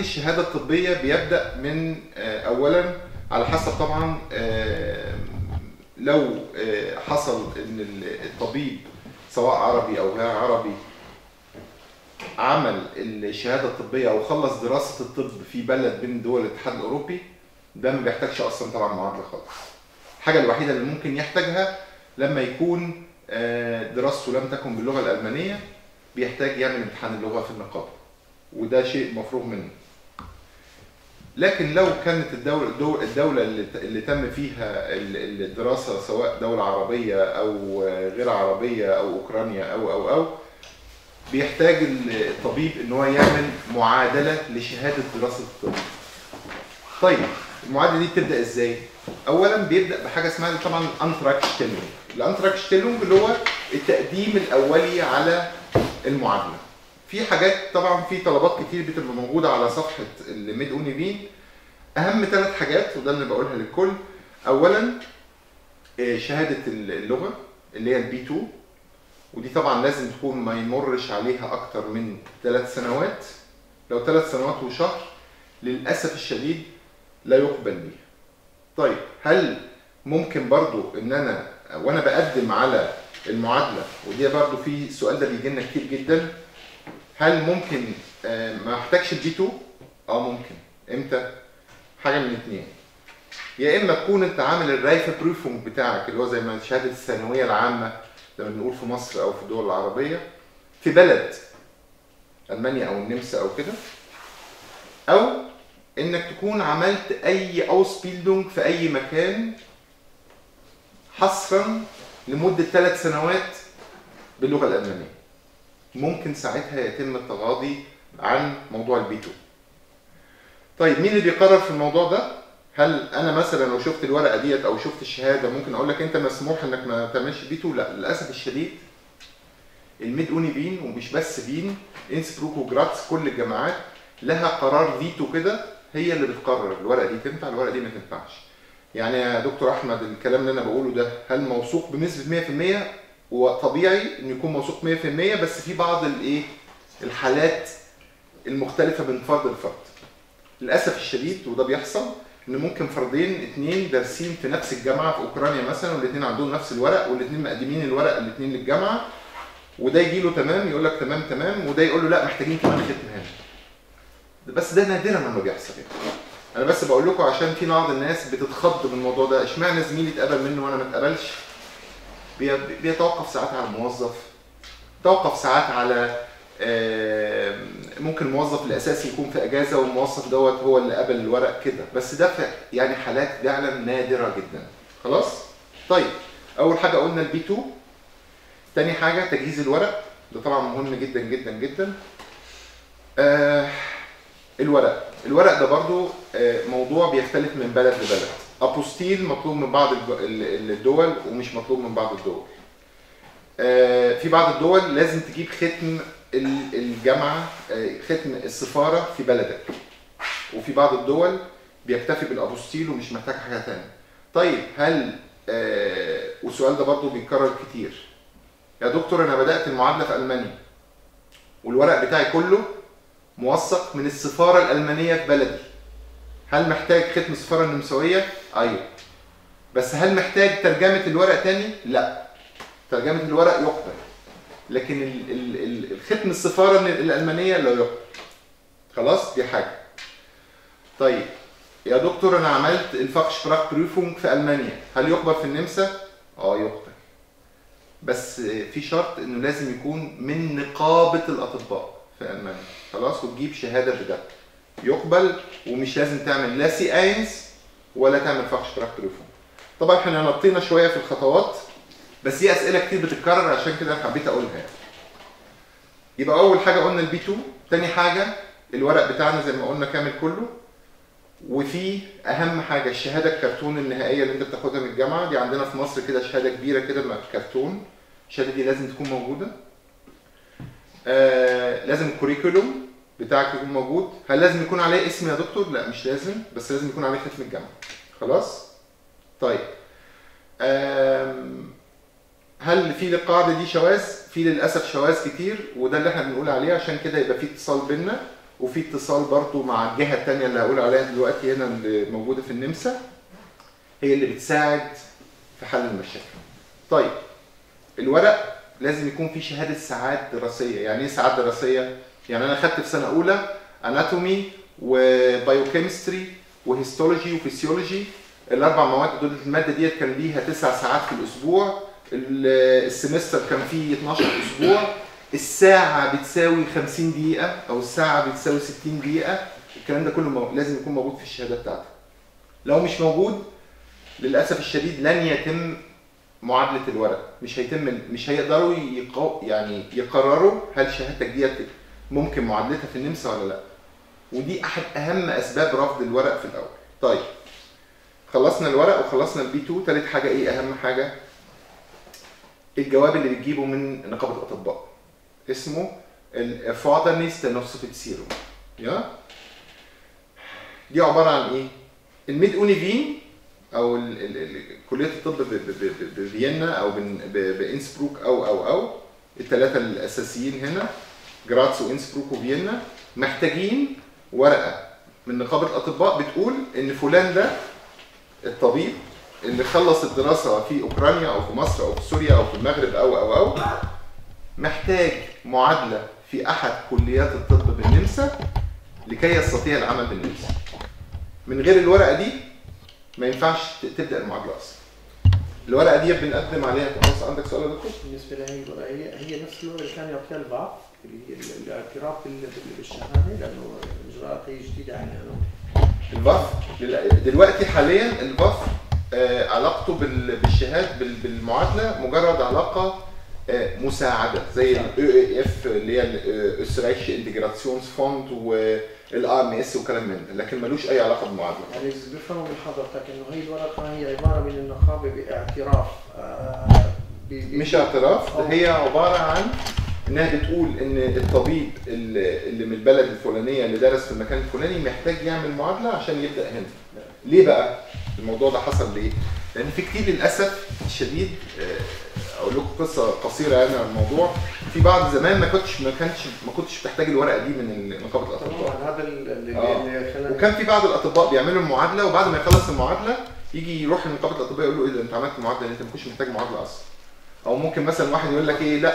الشهاده الطبيه بيبدا من اولا على حسب طبعا لو حصل ان الطبيب سواء عربي او غير عربي عمل الشهاده الطبيه او خلص دراسه الطب في بلد من دول الاتحاد الاوروبي، ده ما بيحتاجش اصلا طبعا معادله خالص. الحاجه الوحيده اللي ممكن يحتاجها لما يكون دراسته لم تكن باللغه الالمانيه، بيحتاج يعمل امتحان اللغه في النقابه، وده شيء مفروغ منه. لكن لو كانت الدوله اللي تم فيها الدراسه سواء دوله عربيه او غير عربيه او اوكرانيا او بيحتاج الطبيب ان هو يعمل معادله لشهاده دراسه الطب. طيب المعادله دي بتبدا ازاي؟ اولا بيبدا بحاجه اسمها طبعا الانتراكشتيلونج. الانتراكشتيلونج اللي هو التقديم الاولي على المعادله. في حاجات طبعا في طلبات كتير بتبقى موجوده على صفحه الميد اوني فين. اهم 3 حاجات وده اللي بقولها للكل. اولا شهاده اللغه اللي هي البي 2، ودي طبعا لازم تكون ما يمرش عليها اكتر من 3 سنوات. لو 3 سنوات وشهر للاسف الشديد لا يقبل بيها. طيب هل ممكن برضو ان انا وانا بقدم على المعادله، ودي برضو في السؤال ده بيجي لنا كتير جدا، هل ممكن ما احتاجش البي 2؟ ممكن. امتى؟ حاجه من الاثنين، يا اما تكون انت عامل الرايفه بروفنج بتاعك اللي هو زي ما شهاده الثانويه العامه لما بنقول في مصر او في الدول العربيه في بلد المانيا او النمسا او كده، او انك تكون عملت اي اوسبيلدونج في اي مكان حصرا لمده 3 سنوات باللغه الالمانيه. ممكن ساعتها يتم التغاضي عن موضوع البي 2. طيب مين اللي بيقرر في الموضوع ده؟ هل انا مثلا لو شفت الورقه ديت او شفت الشهاده ممكن اقول لك انت مسموح انك ما تعملش بي 2؟ لا، للاسف الشديد الميد اوني فين، ومش بس فين، انسبروك وجراتس، كل الجامعات لها قرار فيتو كده، هي اللي بتقرر الورقه دي تنفع الورقه دي ما تنفعش. يعني يا دكتور احمد الكلام اللي انا بقوله ده هل موثوق بنسبه 100%؟ وطبيعي انه يكون موثوق 100%، بس في بعض الحالات المختلفه من فرد لفرد. للاسف الشديد وده بيحصل ان ممكن فردين 2 دارسين في نفس الجامعه في اوكرانيا مثلا، والاثنين عندهم نفس الورق، والاثنين مقدمين الورق الاثنين للجامعه، وده يجي له تمام يقول لك تمام تمام، وده يقول له لا محتاجين كمان ختم هنا. بس ده نادرا لما بيحصل يعني. انا بس بقول لكم عشان في بعض الناس بتتخض من الموضوع ده، اشمعنى زميلي اتقبل منه وانا ما اتقبلش؟ بيتوقف ساعات على الموظف، توقف ساعات على ممكن الموظف الاساسي يكون في اجازه والموظف دوت هو اللي قبل الورق كده، بس ده يعني حالات فعلا نادره جدا. خلاص؟ طيب اول حاجه قلنا البي 2. تاني حاجه تجهيز الورق، ده طبعا مهم جدا جدا جدا. الورق ده برضو موضوع بيختلف من بلد لبلد. ابوستيل مطلوب من بعض الدول ومش مطلوب من بعض الدول. في بعض الدول لازم تجيب ختم الجامعه، ختم السفاره في بلدك، وفي بعض الدول بيكتفي بالابوستيل ومش محتاج حاجه ثانيه. طيب هل والسؤال ده برضو بيتكرر كتير، يا دكتور انا بدات المعادله في المانيا والورق بتاعي كله موثق من السفاره الالمانيه في بلدي، هل محتاج ختم السفاره النمساويه؟ ايوه. بس هل محتاج ترجمه الورق تاني؟ لا، ترجمه الورق يقبل، لكن الختم السفاره الالمانيه لا يقبل. خلاص؟ دي حاجه. طيب يا دكتور انا عملت الفاخشبراك بروفونج في المانيا، هل يقبل في النمسا؟ يقبل، بس في شرط انه لازم يكون من نقابه الاطباء في المانيا. خلاص؟ وتجيب شهاده بده يقبل، ومش لازم تعمل لا سي اينس ولا تعمل فاخشبراك بروفونج. طبعا احنا نطينا شويه في الخطوات، بس دي اسئله كتير بتتكرر عشان كده حبيت اقولها يعني. يبقى اول حاجه قلنا البي 2، تاني حاجه الورق بتاعنا زي ما قلنا كامل كله، وفي اهم حاجه الشهاده الكرتون النهائيه اللي انت بتاخدها من الجامعه. دي عندنا في مصر كده شهاده كبيره كده كرتون، الشهاده دي لازم تكون موجوده. لازم الكوريكولوم بتاعك يكون موجود. هل لازم يكون عليه اسم يا دكتور؟ لا مش لازم، بس لازم يكون عليه ختم الجامعه. خلاص؟ طيب هل في للقاعده دي شواذ؟ في للاسف شواذ كتير، وده اللي احنا بنقول عليه، عشان كده يبقى في اتصال بينا وفي اتصال برضو مع الجهه الثانيه اللي هقول عليها دلوقتي هنا اللي موجوده في النمسا، هي اللي بتساعد في حل المشاكل. طيب الورق لازم يكون فيه شهاده ساعات دراسيه. يعني ايه ساعات دراسيه؟ يعني انا خدت في سنه اولى اناتومي وبايوكيمستري وهيستولوجي وفسيولوجي، الاربع مواد دول الماده ديت كان ليها 9 ساعات في الاسبوع، السمستر كان فيه 12 اسبوع، الساعه بتساوي 50 دقيقه او الساعه بتساوي 60 دقيقه. الكلام ده كله لازم يكون موجود في الشهاده بتاعتك. لو مش موجود للاسف الشديد لن يتم معادله الورق، مش هيقدروا يعني يقرروا هل شهادتك ديت ممكن معادلتها في النمسا ولا لا. ودي احد اهم اسباب رفض الورق في الاول. طيب خلصنا الورق وخلصنا البي 2. ثالث حاجه ايه اهم حاجه؟ الجواب اللي بتجيبه من نقابه الاطباء اسمه الفادرنيس تنوسفيتسيرو. دي عباره عن ايه؟ الميد اونيفين او كليه الطب بفيينا او بانسبروك او الثلاثه الاساسيين هنا جراتس وانسبروك وفيينا محتاجين ورقه من نقابه الاطباء بتقول ان فلان ده الطبيب اللي خلص الدراسه في اوكرانيا او في مصر او في سوريا او في المغرب او محتاج معادله في احد كليات الطب بالنمسا لكي يستطيع العمل بالنمسا. من غير الورقه دي ما ينفعش تبدا المعادله اصلا. الورقه دي بنقدم عليها. خلاص عندك سؤال يا دكتور؟ بالنسبه لهي الورقه هي نفس الورقه اللي كان يعطيها البعض اللي هي الاعتراف بالشهاده، لانه الاجراءات هي جديده علينا. الباف دلوقتي حاليا الباف علاقته بالشهاده بالمعادله مجرد علاقه مساعده زي الاي اف اللي هي الاسترايكش انتجراسيونز فوند والار ام اس وكلام من ده، لكن ملوش اي علاقه بالمعادله. يعني بفهموا من حضرتك انه هي الورقه هي عباره من النقابه باعتراف مش اعتراف، هي عباره عن انها بتقول ان الطبيب اللي من البلد الفلانيه اللي درس في المكان الفلاني محتاج يعمل معادله عشان يبدا هنا. ليه بقى الموضوع ده حصل ليه؟ لان في كتير للاسف الشديد اقول لكم قصه قصيره يعني عن الموضوع. في بعض زمان ما كنتش بتحتاج الورقه دي من نقابه الاطباء. هذا اللي وكان في بعض الاطباء بيعملوا المعادله وبعد ما يخلص المعادله يجي يروح لنقابه الاطباء يقول له ايه ده انت عملت معادله انت ما كنتش محتاج معادله اصلا. او ممكن مثلا واحد يقول لك ايه لا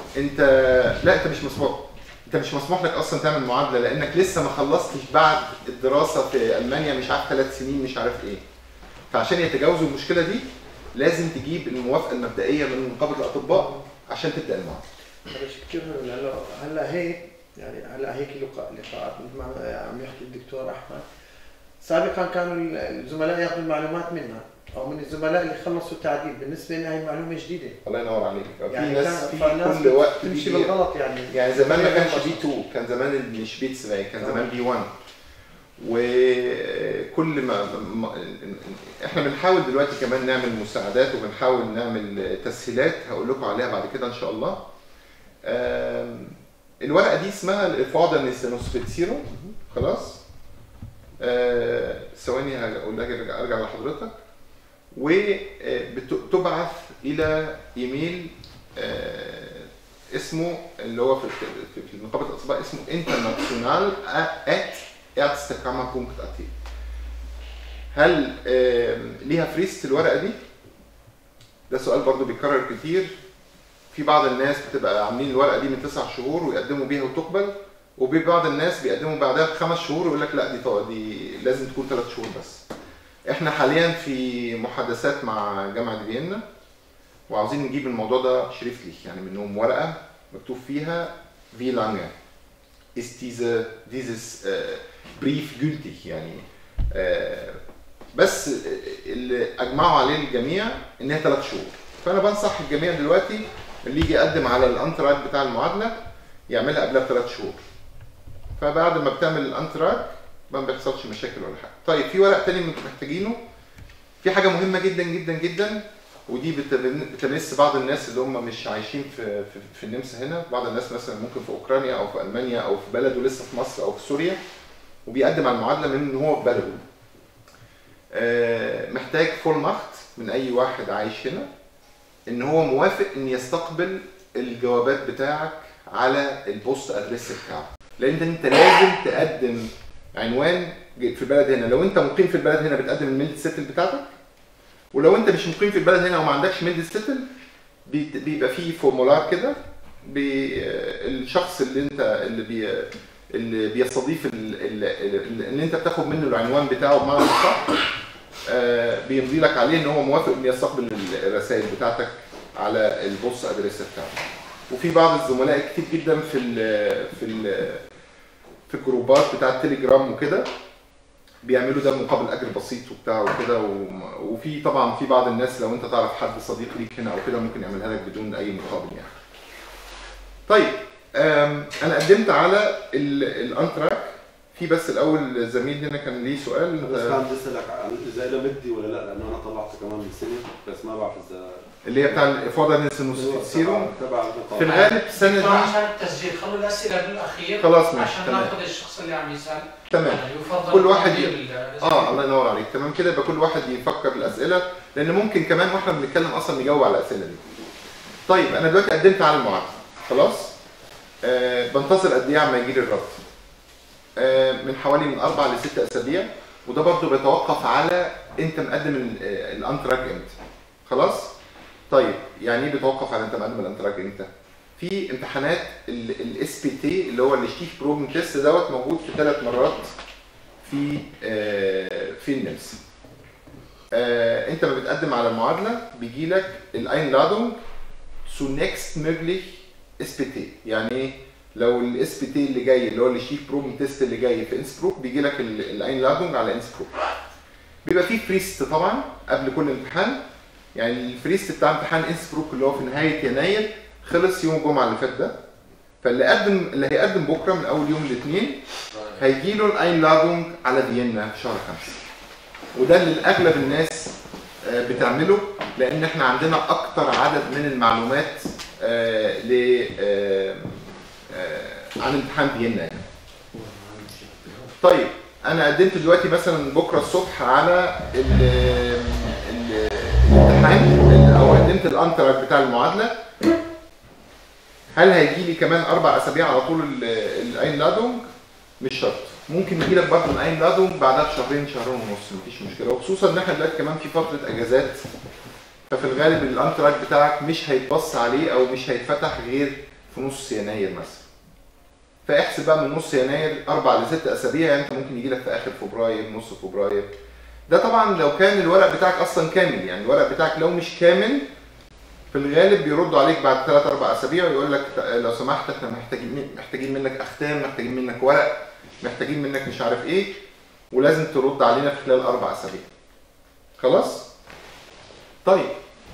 انت مش مسموح لك اصلا تعمل معادله لانك لسه ما خلصتش بعد الدراسه في المانيا مش عارف 3 سنين مش عارف ايه. فعشان يتجاوزوا المشكله دي لازم تجيب الموافقه المبدئيه من نقابه الاطباء عشان تبدا المعادله. هذا شيء كثير حلو. هلا هيك يعني هلا هيك لقاءات مثل ما عم يحكي الدكتور احمد. سابقا كانوا الزملاء ياخذوا المعلومات منها او من الزملاء اللي خلصوا التعديل. بالنسبه لنا هي معلومه جديده. الله ينور عليك. يعني في ناس في كل وقت تمشي بالغلط يعني زمان ما كانش بي 2 كان زمان مش بي 3 كان زمان بي 1. وكل ما احنا بنحاول دلوقتي كمان نعمل مساعدات وبنحاول نعمل تسهيلات هقول لكم عليها بعد كده ان شاء الله. الورقه دي اسمها الفادرنيس تنوسفيتسيرو. خلاص ثواني هقول لك ارجع لحضرتك. وبتبعث الى ايميل اسمه اللي هو في نقابه الاطباء اسمه international@ärztekammer.at. هل ليها فريست الورقه دي؟ ده سؤال برضو بيتكرر كتير. في بعض الناس بتبقى عاملين الورقه دي من 9 شهور ويقدموا بيها وتقبل، وفي بعض الناس بيقدموا بعدها ب5 شهور ويقول لك لا دي لازم تكون 3 شهور بس. احنا حاليا في محادثات مع جامعه فيينا وعاوزين نجيب الموضوع ده شريفتلي يعني منهم ورقه مكتوب فيها wie lange ist dieses Brief gültig يعني بس اللي اجمعوا عليه الجميع ان هي 3 شهور. فانا بنصح الجميع دلوقتي اللي يجي يقدم على الانتراك بتاع المعادله يعملها قبلها ب3 شهور. فبعد ما بتعمل الانتراك ما بيحصلش مشاكل ولا حاجه. طيب في ورق تاني محتاجينه. في حاجه مهمه جدا جدا جدا ودي بتمس بعض الناس اللي هم مش عايشين في النمسا هنا. بعض الناس مثلا ممكن في اوكرانيا او في المانيا او في بلده لسه في مصر او في سوريا وبيقدم على المعادله من ان هو في بلده. محتاج فولماخت من اي واحد عايش هنا ان هو موافق ان يستقبل الجوابات بتاعك على البوست ادريس بتاعك. لان انت لازم تقدم عنوان في البلد هنا. لو انت مقيم في البلد هنا بتقدم الميلد سيتل بتاعتك، ولو انت مش مقيم في البلد هنا وما عندكش ميلد سيتل بيبقى فيه فورمولار كده بالشخص اللي بيستضيف اللي انت بتاخد منه العنوان بتاعه بمعنى صح، بيمضي لك عليه ان هو موافق ان يستقبل الرسائل بتاعتك على البوست ادريس بتاعته. وفي بعض الزملاء كتير جدا في الجروبات بتاع التليجرام وكده بيعملوا ده مقابل اجر بسيط وبتاع وكده، وفي طبعا في بعض الناس لو انت تعرف حد صديق ليك هنا او كده ممكن يعملها لك بدون اي مقابل يعني. طيب انا قدمت على الانتراك. في بس الاول زميل هنا كان ليه سؤال. بس كان بدي اسالك عن اذا له مدي ولا لا، لانه انا طلعت كمان من سنه بس ما بعرف اذا اللي هي بتاع الافاضه نسيرو تبع في الغالب السنه دي. عشان التسجيل خلوا الاسئله بالاخير خلاص ماشي عشان تمام. ناخذ الشخص اللي عم يسال. تمام. يفضل كل واحد الله ينور عليك. تمام كده يبقى كل واحد يفكر الاسئله، لان ممكن كمان واحنا بنتكلم اصلا نجاوب على الاسئله دي. طيب انا دلوقتي قدمت على المعادله خلاص. بنتظر قد ايه عما يجي لي الرد؟ من حوالي من 4 ل 6 اسابيع، وده برضه بيتوقف على انت مقدم الانتراك امتى. خلاص؟ طيب يعني ايه بيتوقف على انت مقدم الانتراك امتى؟ في امتحانات الاس بي تي اللي هو الشتيك بروبلم تيست دوت موجود في 3 مرات في النمس. انت ما بتقدم على المعادله بيجي لك الاينلادونج zunächst möglich اس بي تي. يعني ايه؟ لو الاس بي تي اللي جاي اللي هو الشتيك بروبلم تيست اللي جاي في انسبروك بيجي لك الاينلادونج على انسبروك. بيبقى فيه فريست طبعا قبل كل امتحان. يعني الفريست بتاع امتحان انسبروك اللي هو في نهايه يناير خلص يوم الجمعه اللي فات ده. اللي هيقدم بكره من اول يوم الاثنين هيجي له الاينلادونج على فيينا في شهر 5. وده اللي اغلب الناس بتعمله، لان احنا عندنا اكتر عدد من المعلومات عن امتحان فيينا يعني. طيب انا قدمت دلوقتي مثلا بكره الصبح على الامتحان او قدمت الانتراك بتاع المعادله. هل هيجي لي كمان 4 اسابيع على طول الاينلادونج؟ مش شرط، ممكن يجي لك برضه الاينلادونج بعدها بشهرين شهرين ونص مفيش مشكله، وخصوصا ان احنا دلوقتي كمان في فتره اجازات، ففي الغالب الانتراك بتاعك مش هيتبص عليه او مش هيتفتح غير في نص يناير مثلا. فاحسب بقى من نص يناير 4 ل 6 اسابيع، يعني انت ممكن يجي لك في اخر فبراير نص فبراير. ده طبعا لو كان الورق بتاعك اصلا كامل. يعني الورق بتاعك لو مش كامل في الغالب بيردوا عليك بعد 3 4 اسابيع ويقول لك لو سمحت احنا محتاجين منك اختام، محتاجين منك ورق، محتاجين منك مش عارف ايه، ولازم ترد علينا في خلال 4 اسابيع. خلاص؟ طيب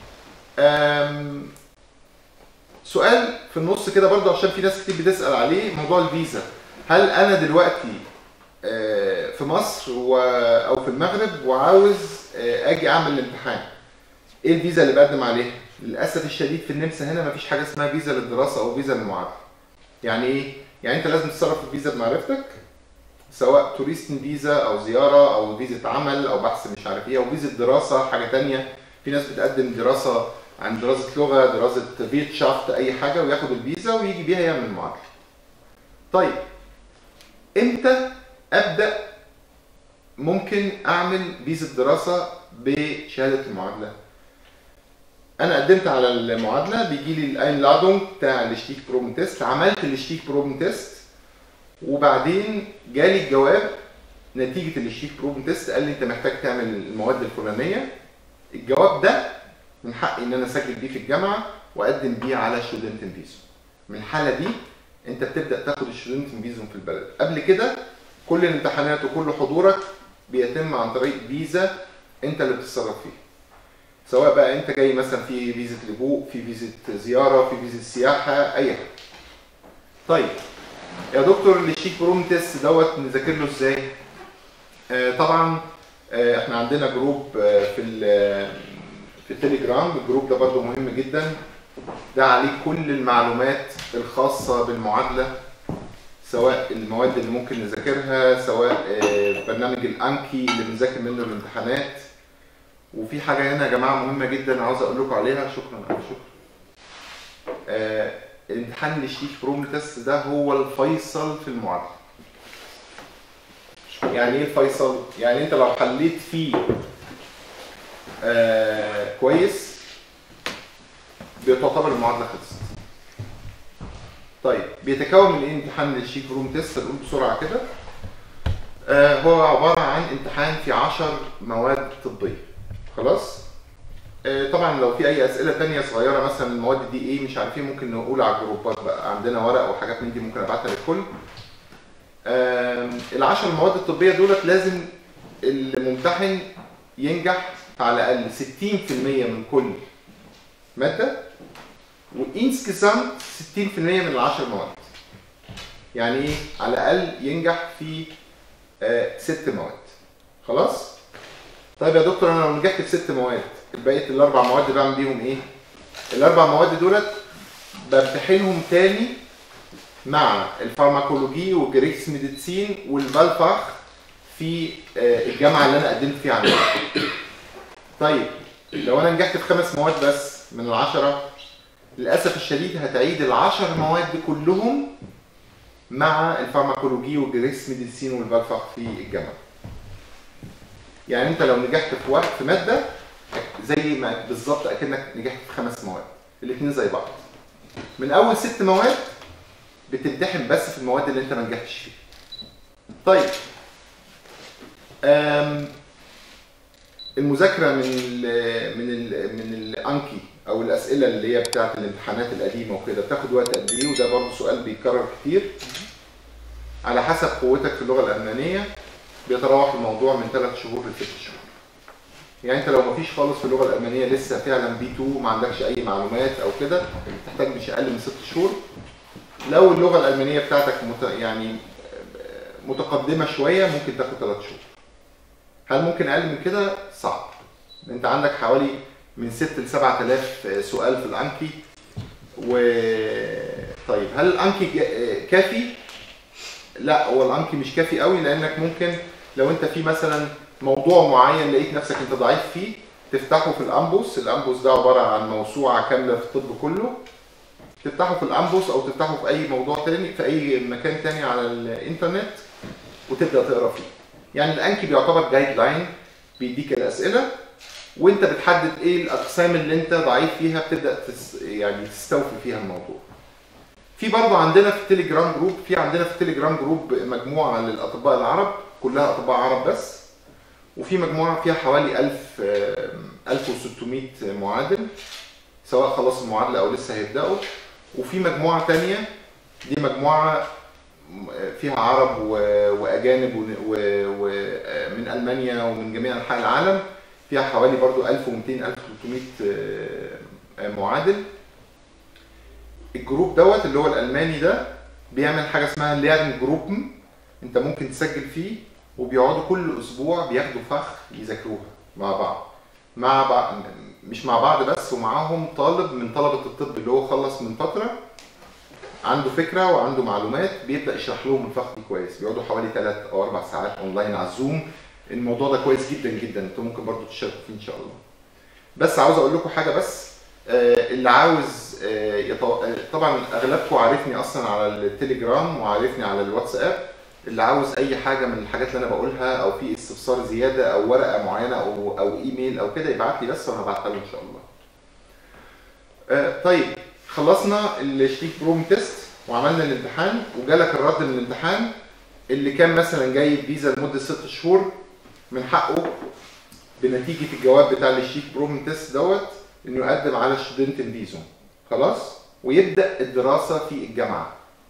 سؤال في النص كده برضه عشان في ناس كتير بتسأل عليه، موضوع الفيزا. هل انا دلوقتي في مصر او في المغرب وعاوز اجي اعمل الامتحان، ايه الفيزا اللي بقدم عليها؟ للاسف الشديد في النمسا هنا مفيش حاجه اسمها فيزا للدراسه او فيزا للمعادله. يعني ايه؟ يعني انت لازم تتصرف الفيزا بمعرفتك، سواء توريست فيزا او زياره او فيزا عمل او بحث مش عارف ايه او فيزا دراسه حاجه ثانيه. في ناس بتقدم دراسه عن دراسه لغه، دراسه فيرتشافت، اي حاجه، وياخد الفيزا ويجي بيها يعمل المعادله. طيب امتى ابدا ممكن اعمل فيزا دراسه بشهاده المعادله؟ انا قدمت على المعادله بيجي لي الاينلادونج بتاع الشتيك بروبلم تيست، عملت الشتيك بروبلم تيست وبعدين جالي الجواب نتيجه الشتيك بروبلم تيست، قال لي انت محتاج تعمل المواد الفلانيه. الجواب ده من حقي ان انا اسجل بيه في الجامعه واقدم بيه على ستودنت فيزا. من الحاله دي انت بتبدا تاخد الستودنت فيزا في البلد. قبل كده كل الامتحانات وكل حضورك بيتم عن طريق فيزا انت اللي بتتصرف فيها، سواء بقى انت جاي مثلا في فيزا لجوء، في فيزا زياره، في فيزا سياحه، اي حاجه. طيب يا دكتور الشتيك بروبلم تيست دوت نذاكر له ازاي؟ طبعا احنا عندنا جروب في التليجرام. الجروب ده برضو مهم جدا، ده عليه كل المعلومات الخاصه بالمعادله، سواء المواد اللي ممكن نذاكرها، سواء برنامج الانكي اللي بنذاكر منه الامتحانات. وفي حاجه هنا يا جماعه مهمه جدا عاوز اقول لكم عليها. شكرا. الامتحان الشيك بروم تيست ده هو الفيصل في المعادله. يعني ايه الفيصل؟ يعني انت لو حليت فيه كويس بتعتبر المعادله خلصت. طيب بيتكون من ايه امتحان الشيك بروم تيست؟ نقول بسرعه كده. هو عباره عن امتحان في 10 مواد طبيه. خلاص؟ طبعا لو في اي اسئله ثانيه صغيره مثلا المواد دي ايه مش عارفين ممكن نقول على الجروبات بقى، عندنا ورق وحاجات من دي ممكن ابعتها للكل. ال10 مواد الطبيه دولت لازم الممتحن ينجح على الاقل 60% من كل ماده، وانسكسام 60% من ال10 مواد. يعني ايه؟ على الاقل ينجح في 6 مواد. خلاص؟ طيب يا دكتور انا لو نجحت في 6 مواد بقيه الاربع مواد بعمل بيهم ايه؟ الاربع مواد دولت بمتحنهم تاني مع الفارماكولوجي وجريكس ميديسين والبالفاخ في الجامعه اللي انا قدمت فيها عندها. طيب لو انا نجحت في 5 مواد بس من ال10 للاسف الشديد هتعيد ال10 مواد كلهم مع الفارماكولوجي وجريكس ميديسين والبالفاخ في الجامعه. يعني انت لو نجحت في ماده زي ما بالظبط اكنك نجحت في 5 مواد، الاثنين زي بعض. من اول 6 مواد بتمتحن بس في المواد اللي انت ما نجحتش فيها. طيب المذاكره من الانكي او الاسئله اللي هي بتاعه الامتحانات القديمه وكده بتاخد وقت قد ايه؟ وده برضه سؤال بيتكرر كتير. على حسب قوتك في اللغه الالمانيه بيتراوح الموضوع من 3 شهور ل 6 شهور. يعني انت لو مفيش خالص في اللغه الالمانيه لسه فعلا B2 ما عندكش اي معلومات او كده تحتاج مش اقل من 6 شهور. لو اللغه الالمانيه بتاعتك يعني متقدمه شويه ممكن تاخد 3 شهور. هل ممكن اقل من كده؟ صعب. انت عندك حوالي من 6 ل 7000 سؤال في الانكي. طيب هل الانكي كافي؟ لا، هو الانكي مش كافي قوي، لانك ممكن لو انت في مثلا موضوع معين لقيت نفسك انت ضعيف فيه تفتحه في الامبوس. الامبوس ده عباره عن موسوعه كامله في الطب كله، تفتحه في الامبوس او تفتحه في اي موضوع تاني في اي مكان تاني على الانترنت وتبدا تقرا فيه. يعني الانكي بيعتبر جايد لاين بيديك الاسئله وانت بتحدد ايه الاقسام اللي انت ضعيف فيها بتبدا يعني تستوفي فيها الموضوع. في برضه عندنا في التليجرام جروب، عندنا في التليجرام جروب مجموعه للاطباء العرب كلها اطباء عرب بس، وفي مجموعه فيها حوالي 1600 معادل سواء خلص المعادله او لسه هيبداوا، وفي مجموعه ثانيه دي مجموعه فيها عرب واجانب ومن المانيا ومن جميع انحاء العالم، فيها حوالي برضو 1200 1300 معادل. الجروب دوت اللي هو الالماني ده بيعمل حاجه اسمها ليرن جروب، انت ممكن تسجل فيه وبيقعدوا كل اسبوع بياخدوا فخ يذاكروها مع بعض مش مع بعض بس، ومعاهم طالب من طلبه الطب اللي هو خلص من فتره عنده فكره وعنده معلومات بيبدا يشرح لهم الفخ دي كويس. بيقعدوا حوالي 3 أو 4 ساعات اونلاين على الزوم. الموضوع ده كويس جدا جدا، انتوا ممكن برضو تشاركوا فيه ان شاء الله. بس عاوز اقول لكم حاجه بس، اللي عاوز طبعا اغلبكم عارفني اصلا على التليجرام وعارفني على الواتساب. اللي عاوز اي حاجه من الحاجات اللي انا بقولها او في استفسار زياده او ورقه معينه او ايميل او كده يبعت لي بس وانا هبعتها له ان شاء الله. طيب خلصنا الشيك بروم تيست وعملنا الامتحان وجالك الرد من الامتحان. اللي كان مثلا جايب فيزا لمده 6 شهور من حقه بنتيجه الجواب بتاع الشيك بروم تيست دوت انه يقدم على ستودنت فيزا خلاص ويبدا الدراسه في الجامعه.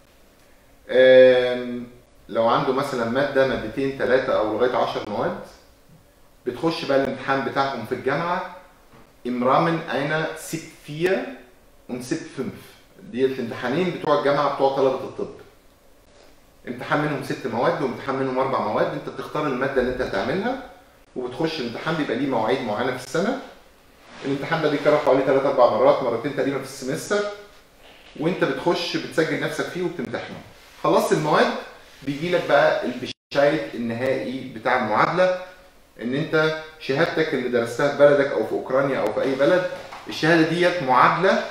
لو عنده مثلا ماده مادتين 3 او لغايه 10 مواد بتخش بقى الامتحان بتاعهم في الجامعه امرامن اينا سيب 4 ونسيب 5. دي الامتحانين بتوع الجامعه بتوع طلبه الطب. امتحان منهم 6 مواد وامتحان منهم 4 مواد. انت بتختار الماده اللي انت هتعملها وبتخش الامتحان بيبقى ليه مواعيد معينه في السنه. الامتحان ده بيتكرر حوالي 3 4 مرات، مرتين تقريبا في السمستر، وانت بتخش بتسجل نفسك فيه وبتمتحنه. خلصت المواد بيجي لك بقى البشايد النهائي بتاع المعادله ان انت شهادتك اللي درستها في بلدك او في اوكرانيا او في اي بلد، الشهاده ديت معادله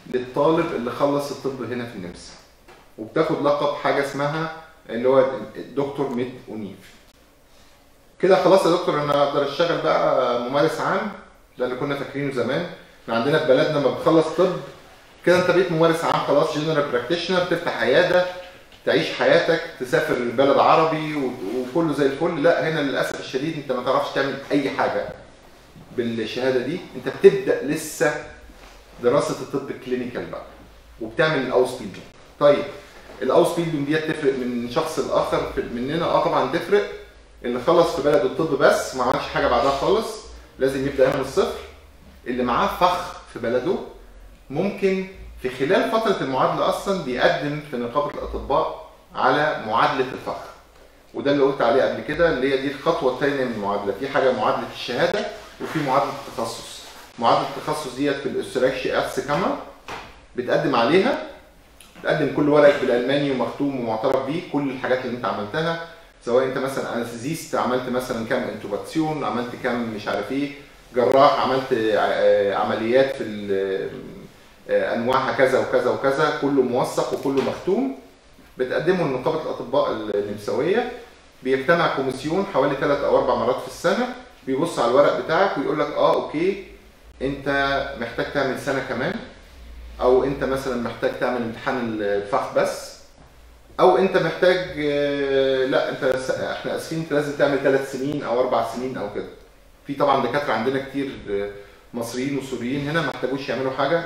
للطالب اللي خلص الطب هنا في النمسا، وبتاخد لقب حاجه اسمها اللي هو دكتور ميد اونيف. كده خلاص يا دكتور انا اقدر اشتغل بقى ممارس عام، ده اللي كنا فاكرينه زمان. احنا عندنا في بلدنا لما بتخلص طب كده انت بقيت ممارس عام خلاص، جنرال براكتيشنر، تفتح عياده، تعيش حياتك، تسافر بلد عربي وكله زي الفل. لا، هنا للاسف الشديد انت ما تعرفش تعمل اي حاجه بالشهاده دي. انت بتبدا لسه دراسه الطب الكلينيكال بقى، وبتعمل الاوسبيلدونج. طيب الاوسبيلدونج دي تفرق من شخص لاخر مننا؟ طبعا تفرق. اللي خلص في بلده الطب بس ما عملش حاجه بعدها خالص، لازم يبدا من الصفر. اللي معاه فخ في بلده ممكن في خلال فتره المعادله اصلا بيقدم في نقابه الاطباء على معادله الفخ، وده اللي قلت عليه قبل كده، اللي هي دي الخطوه الثانيه من المعادله. في حاجه معادله الشهاده وفي معادله التخصص. معادله التخصص ديت في الاستراكشي ارتس كامر بتقدم عليها، بتقدم كل ورقك بالالماني ومختوم ومعترف بيه، كل الحاجات اللي انت عملتها، سواء انت مثلا انستيزيست عملت مثلا كام انتوباسيون، عملت كام مش عارف ايه، جراح عملت عمليات في انواعها كذا وكذا وكذا، كله موثق وكله مختوم، بتقدمه لنقابه الاطباء النمساويه. بيجتمع كوميسيون حوالي 3 أو 4 مرات في السنه، بيبص على الورق بتاعك ويقول لك اوكي انت محتاج تعمل سنه كمان، او انت مثلا محتاج تعمل امتحان الفخ بس، او انت محتاج لا انت احنا اسفين انت لازم تعمل 3 سنين او 4 سنين او كده. في طبعا دكاتره عندنا كتير مصريين وسوريين هنا ما احتاجوش يعملوا حاجه.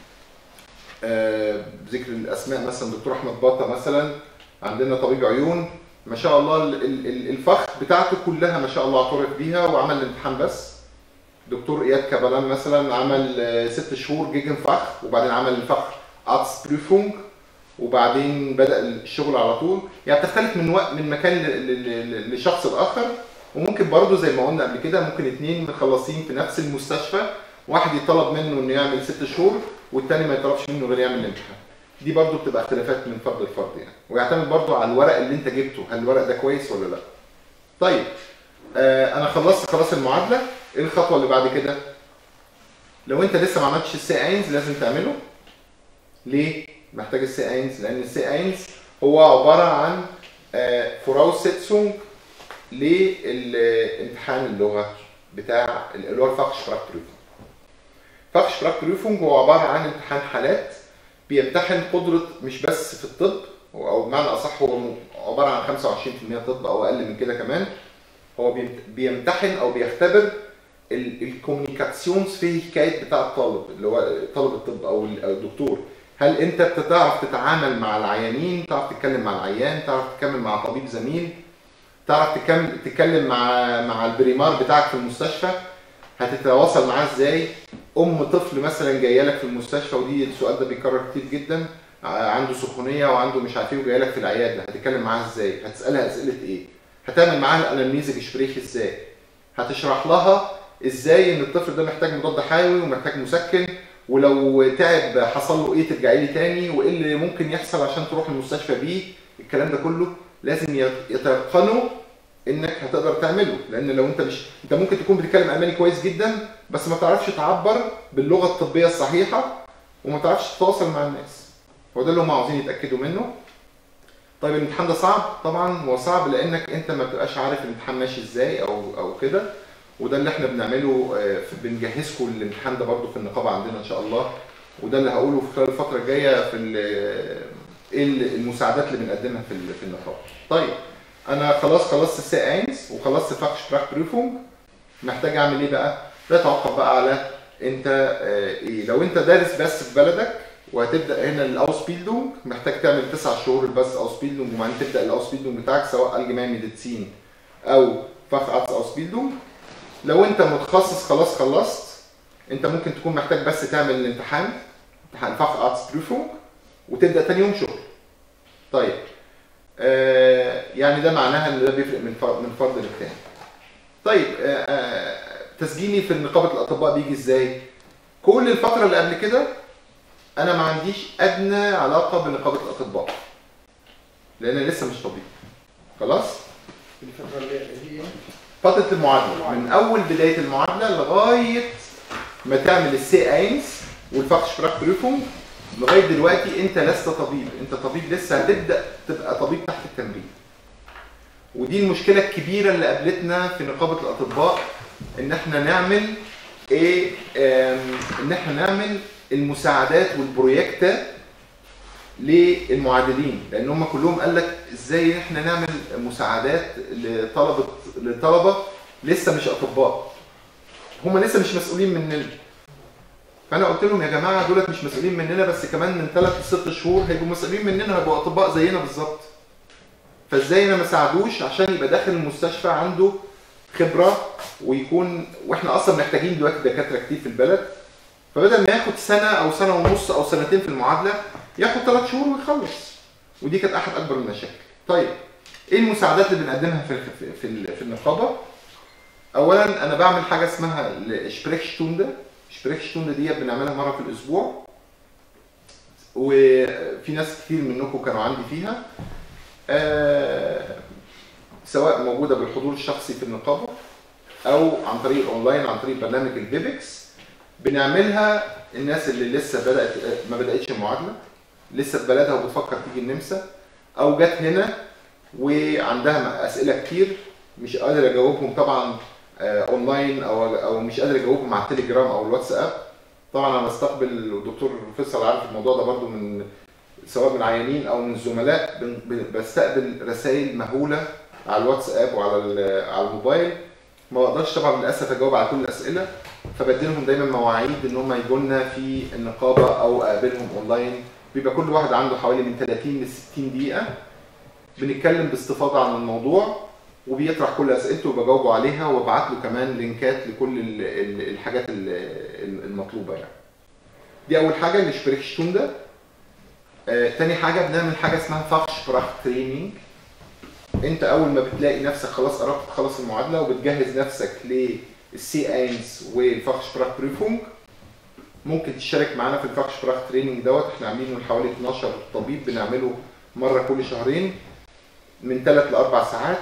بذكر الاسماء مثلا دكتور احمد باطا مثلا، عندنا طبيب عيون ما شاء الله الفخ بتاعته كلها ما شاء الله اعترف بيها وعمل الامتحان بس. دكتور اياد كابلان مثلا عمل 6 شهور جيجن فخ، وبعدين عمل الفخ ارتس بريفونج، وبعدين بدا الشغل على طول. يعني بتختلف من مكان لشخص الاخر. وممكن برضه زي ما قلنا قبل كده ممكن 2 مخلصين في نفس المستشفى، واحد يطلب منه انه يعمل 6 شهور والتاني ما يطلبش منه غير يعمل الامتحان. دي برضه بتبقى اختلافات من فرد لفرد يعني، ويعتمد برضه على الورق اللي انت جبته، هل الورق ده كويس ولا لا. طيب انا خلصت خلاص المعادله، ايه الخطوه اللي بعد كده؟ لو انت لسه ما عملتش السي اينز لازم تعمله. ليه محتاج السي اينز؟ لان السي اينز هو عباره عن فوراوسيتسونج للامتحان اللغه بتاع اللي هو الفاخشبراكتروفونج. فاخشبراكتروفونج هو عباره عن امتحان حالات بيمتحن قدره مش بس في الطب، او بمعنى اصح هو عباره عن 25% طب او اقل من كده كمان. هو بيمتحن او بيختبر الكوميونيكاسيونز فيهيكايت بتاع الطالب، اللي هو طالب الطب او الدكتور. هل انت بتعرف تتعامل مع العيانين، تعرف تتكلم مع العيان، تعرف تتكلم مع طبيب زميل، تعرف تتكلم مع البريمار بتاعك في المستشفى، هتتواصل معاه ازاي؟ طفل مثلا جايه لك في المستشفى، ودي السؤال ده بيكرر كتير جدا، عنده سخونيه وعنده مش عارف ايه وجايه لك في العياده، هتتكلم معاها ازاي؟ هتسالها اسئله ايه؟ هتعمل معاها الانامنيزك شبريخ ازاي؟ هتشرح لها ازاي ان الطفل ده محتاج مضاد حيوي ومحتاج مسكن، ولو تعب حصل له ايه ترجعي لي تاني، وايه اللي ممكن يحصل عشان تروح المستشفى بيه. الكلام ده كله لازم يتيقنوا انك هتقدر تعمله، لان لو انت انت ممكن تكون بتتكلم الماني كويس جدا بس ما تعرفش تعبر باللغه الطبيه الصحيحه وما تعرفش تتواصل مع الناس. هو ده اللي هم عاوزين يتاكدوا منه. طيب الامتحان ده صعب؟ طبعا هو صعب لانك انت ما بتبقاش عارف الامتحان ماشي ازاي او كده، وده اللي احنا بنعمله، بنجهزكم للامتحان ده برضو في النقابه عندنا ان شاء الله، وده اللي هقوله في خلال الفتره الجايه في المساعدات اللي بنقدمها في النقابه. طيب انا خلاص خلصت السي اينز وخلصت فاخشبراكتروفونج، محتاج اعمل ايه بقى؟ ده يتوقف بقى على انت ايه. لو انت دارس بس في بلدك وهتبدا هنا الاوسبيلدونج، محتاج تعمل 9 شهور بس اوسبيلدونج، وبعدين تبدا الاوسبيلدونج بتاعك سواء الجماعي ميديسين او فاخ ارتس اوسبيلدونج. لو انت متخصص خلاص خلصت، انت ممكن تكون محتاج بس تعمل الامتحان، امتحان فاخ ارتس بروفونج، وتبدا تاني يوم شغل. طيب يعني ده معناها ان ده بيفرق من فرد للتاني. طيب تسجيلي في نقابه الاطباء بيجي ازاي؟ كل الفتره اللي قبل كده انا ما عنديش ادنى علاقه بنقابه الاطباء لان انا لسه مش طبيب. خلاص؟ الفتره اللي هي فتره المعادله، من اول بدايه المعادله لغايه ما تعمل السي اينز والفاخشبراكتروفونج، لغايه دلوقتي انت لست طبيب، انت طبيب لسه هتبدا تبقى طبيب تحت التمرين. ودي المشكله الكبيره اللي قابلتنا في نقابه الاطباء، ان احنا نعمل ايه، ان احنا نعمل المساعدات والبروجكتات للمعادلين، لان هم كلهم قال لك ازاي احنا نعمل مساعدات لطلبه لسه مش اطباء، هم لسه مش مسؤولين مننا. فانا قلت لهم يا جماعه دولت مش مسؤولين مننا، بس كمان من 3 ل 6 شهور هيبقوا مسؤولين مننا، هيبقوا اطباء زينا بالظبط. فازاي انا ما اساعدوش عشان يبقى داخل المستشفى عنده خبره ويكون، واحنا اصلا محتاجين دلوقتي دكاتره كتير في البلد، فبدل ما ياخد سنه او سنه ونص او سنتين في المعادله ياخد 3 شهور ويخلص. ودي كانت احد اكبر المشاكل. طيب ايه المساعدات اللي بنقدمها في النقابه؟ اولا انا بعمل حاجه اسمها الشبريكشتوندة. الشبريكشتوندة دي بنعملها مره في الاسبوع، وفي ناس كتير منكم كانوا عندي فيها، سواء موجوده بالحضور الشخصي في النقابه او عن طريق الاونلاين عن طريق برنامج البيبكس. بنعملها الناس اللي لسه ما بداتش المعادله، لسه في بلدها وبتفكر تيجي النمسا، او جت هنا وعندها اسئله كتير مش قادر اجاوبهم طبعا اونلاين، او مش قادر اجاوبهم على التليجرام او الواتساب. طبعا انا بستقبل، والدكتور فيصل عارف الموضوع ده برضو، من سواء من عيانين او من الزملاء، بستقبل رسائل مهوله على الواتساب وعلى الموبايل. ما بقدرش طبعا للاسف اجاوب على كل الاسئله، فبديلهم دايما مواعيد ان هم يجوا لنا في النقابه او اقابلهم اونلاين. بيبقى كل واحد عنده حوالي من 30 ل 60 دقيقه، بنتكلم باستفاضه عن الموضوع وبيطرح كل اسئلته وبجاوبه عليها، وببعت له كمان لينكات لكل الحاجات المطلوبه يعني. دي اول حاجه الشبريكشتوندة. تاني حاجه بنعمل حاجه اسمها فاخشبراخ تريننج. انت اول ما بتلاقي نفسك خلاص قربت تخلص المعادله وبتجهز نفسك للسي1 والفاخشبراخ بريفونج، ممكن تشارك معانا في الفاخشبراخ تريننج دوت. احنا عاملينه حوالي 12 طبيب، بنعمله مره كل شهرين من 3 ل 4 ساعات.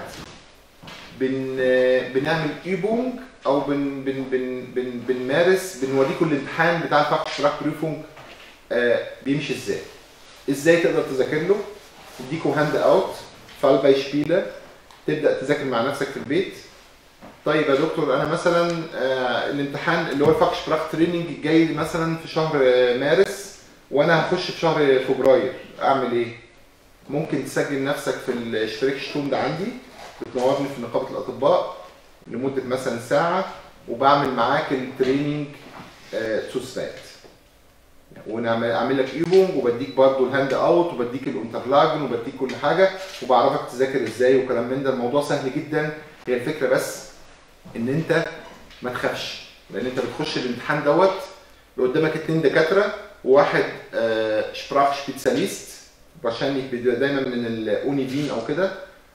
بنعمل ايبونج او بنمارس، بنوريكم الامتحان بتاع الفاخشبراخ بريفونج بيمشي ازاي تقدر تذاكر له. نديكوا هاند اوت فال بايشبيله تبدا تذاكر مع نفسك في البيت. طيب يا دكتور انا مثلا الامتحان اللي هو الفاخشبراخ تريننج جاي مثلا في شهر مارس وانا هخش في شهر فبراير، اعمل ايه؟ ممكن تسجل نفسك في الشبريكشتوندة عندي، بتنورني في نقابه الاطباء لمده مثلا ساعه، وبعمل معاك التريننج تسوسفات، ونعمل لك ايبونج، وبديك برضو الهاند اوت، وبديك الانترلاجن، وبديك كل حاجه، وبعرفك تذاكر ازاي وكلام من ده. الموضوع سهل جدا، هي الفكره بس ان انت ما تخافش، لان انت بتخش الامتحان دوت قدامك 2 دكاتره وواحد شبراخ سبيتساليست، عشان دايما من الاونيفين او كده.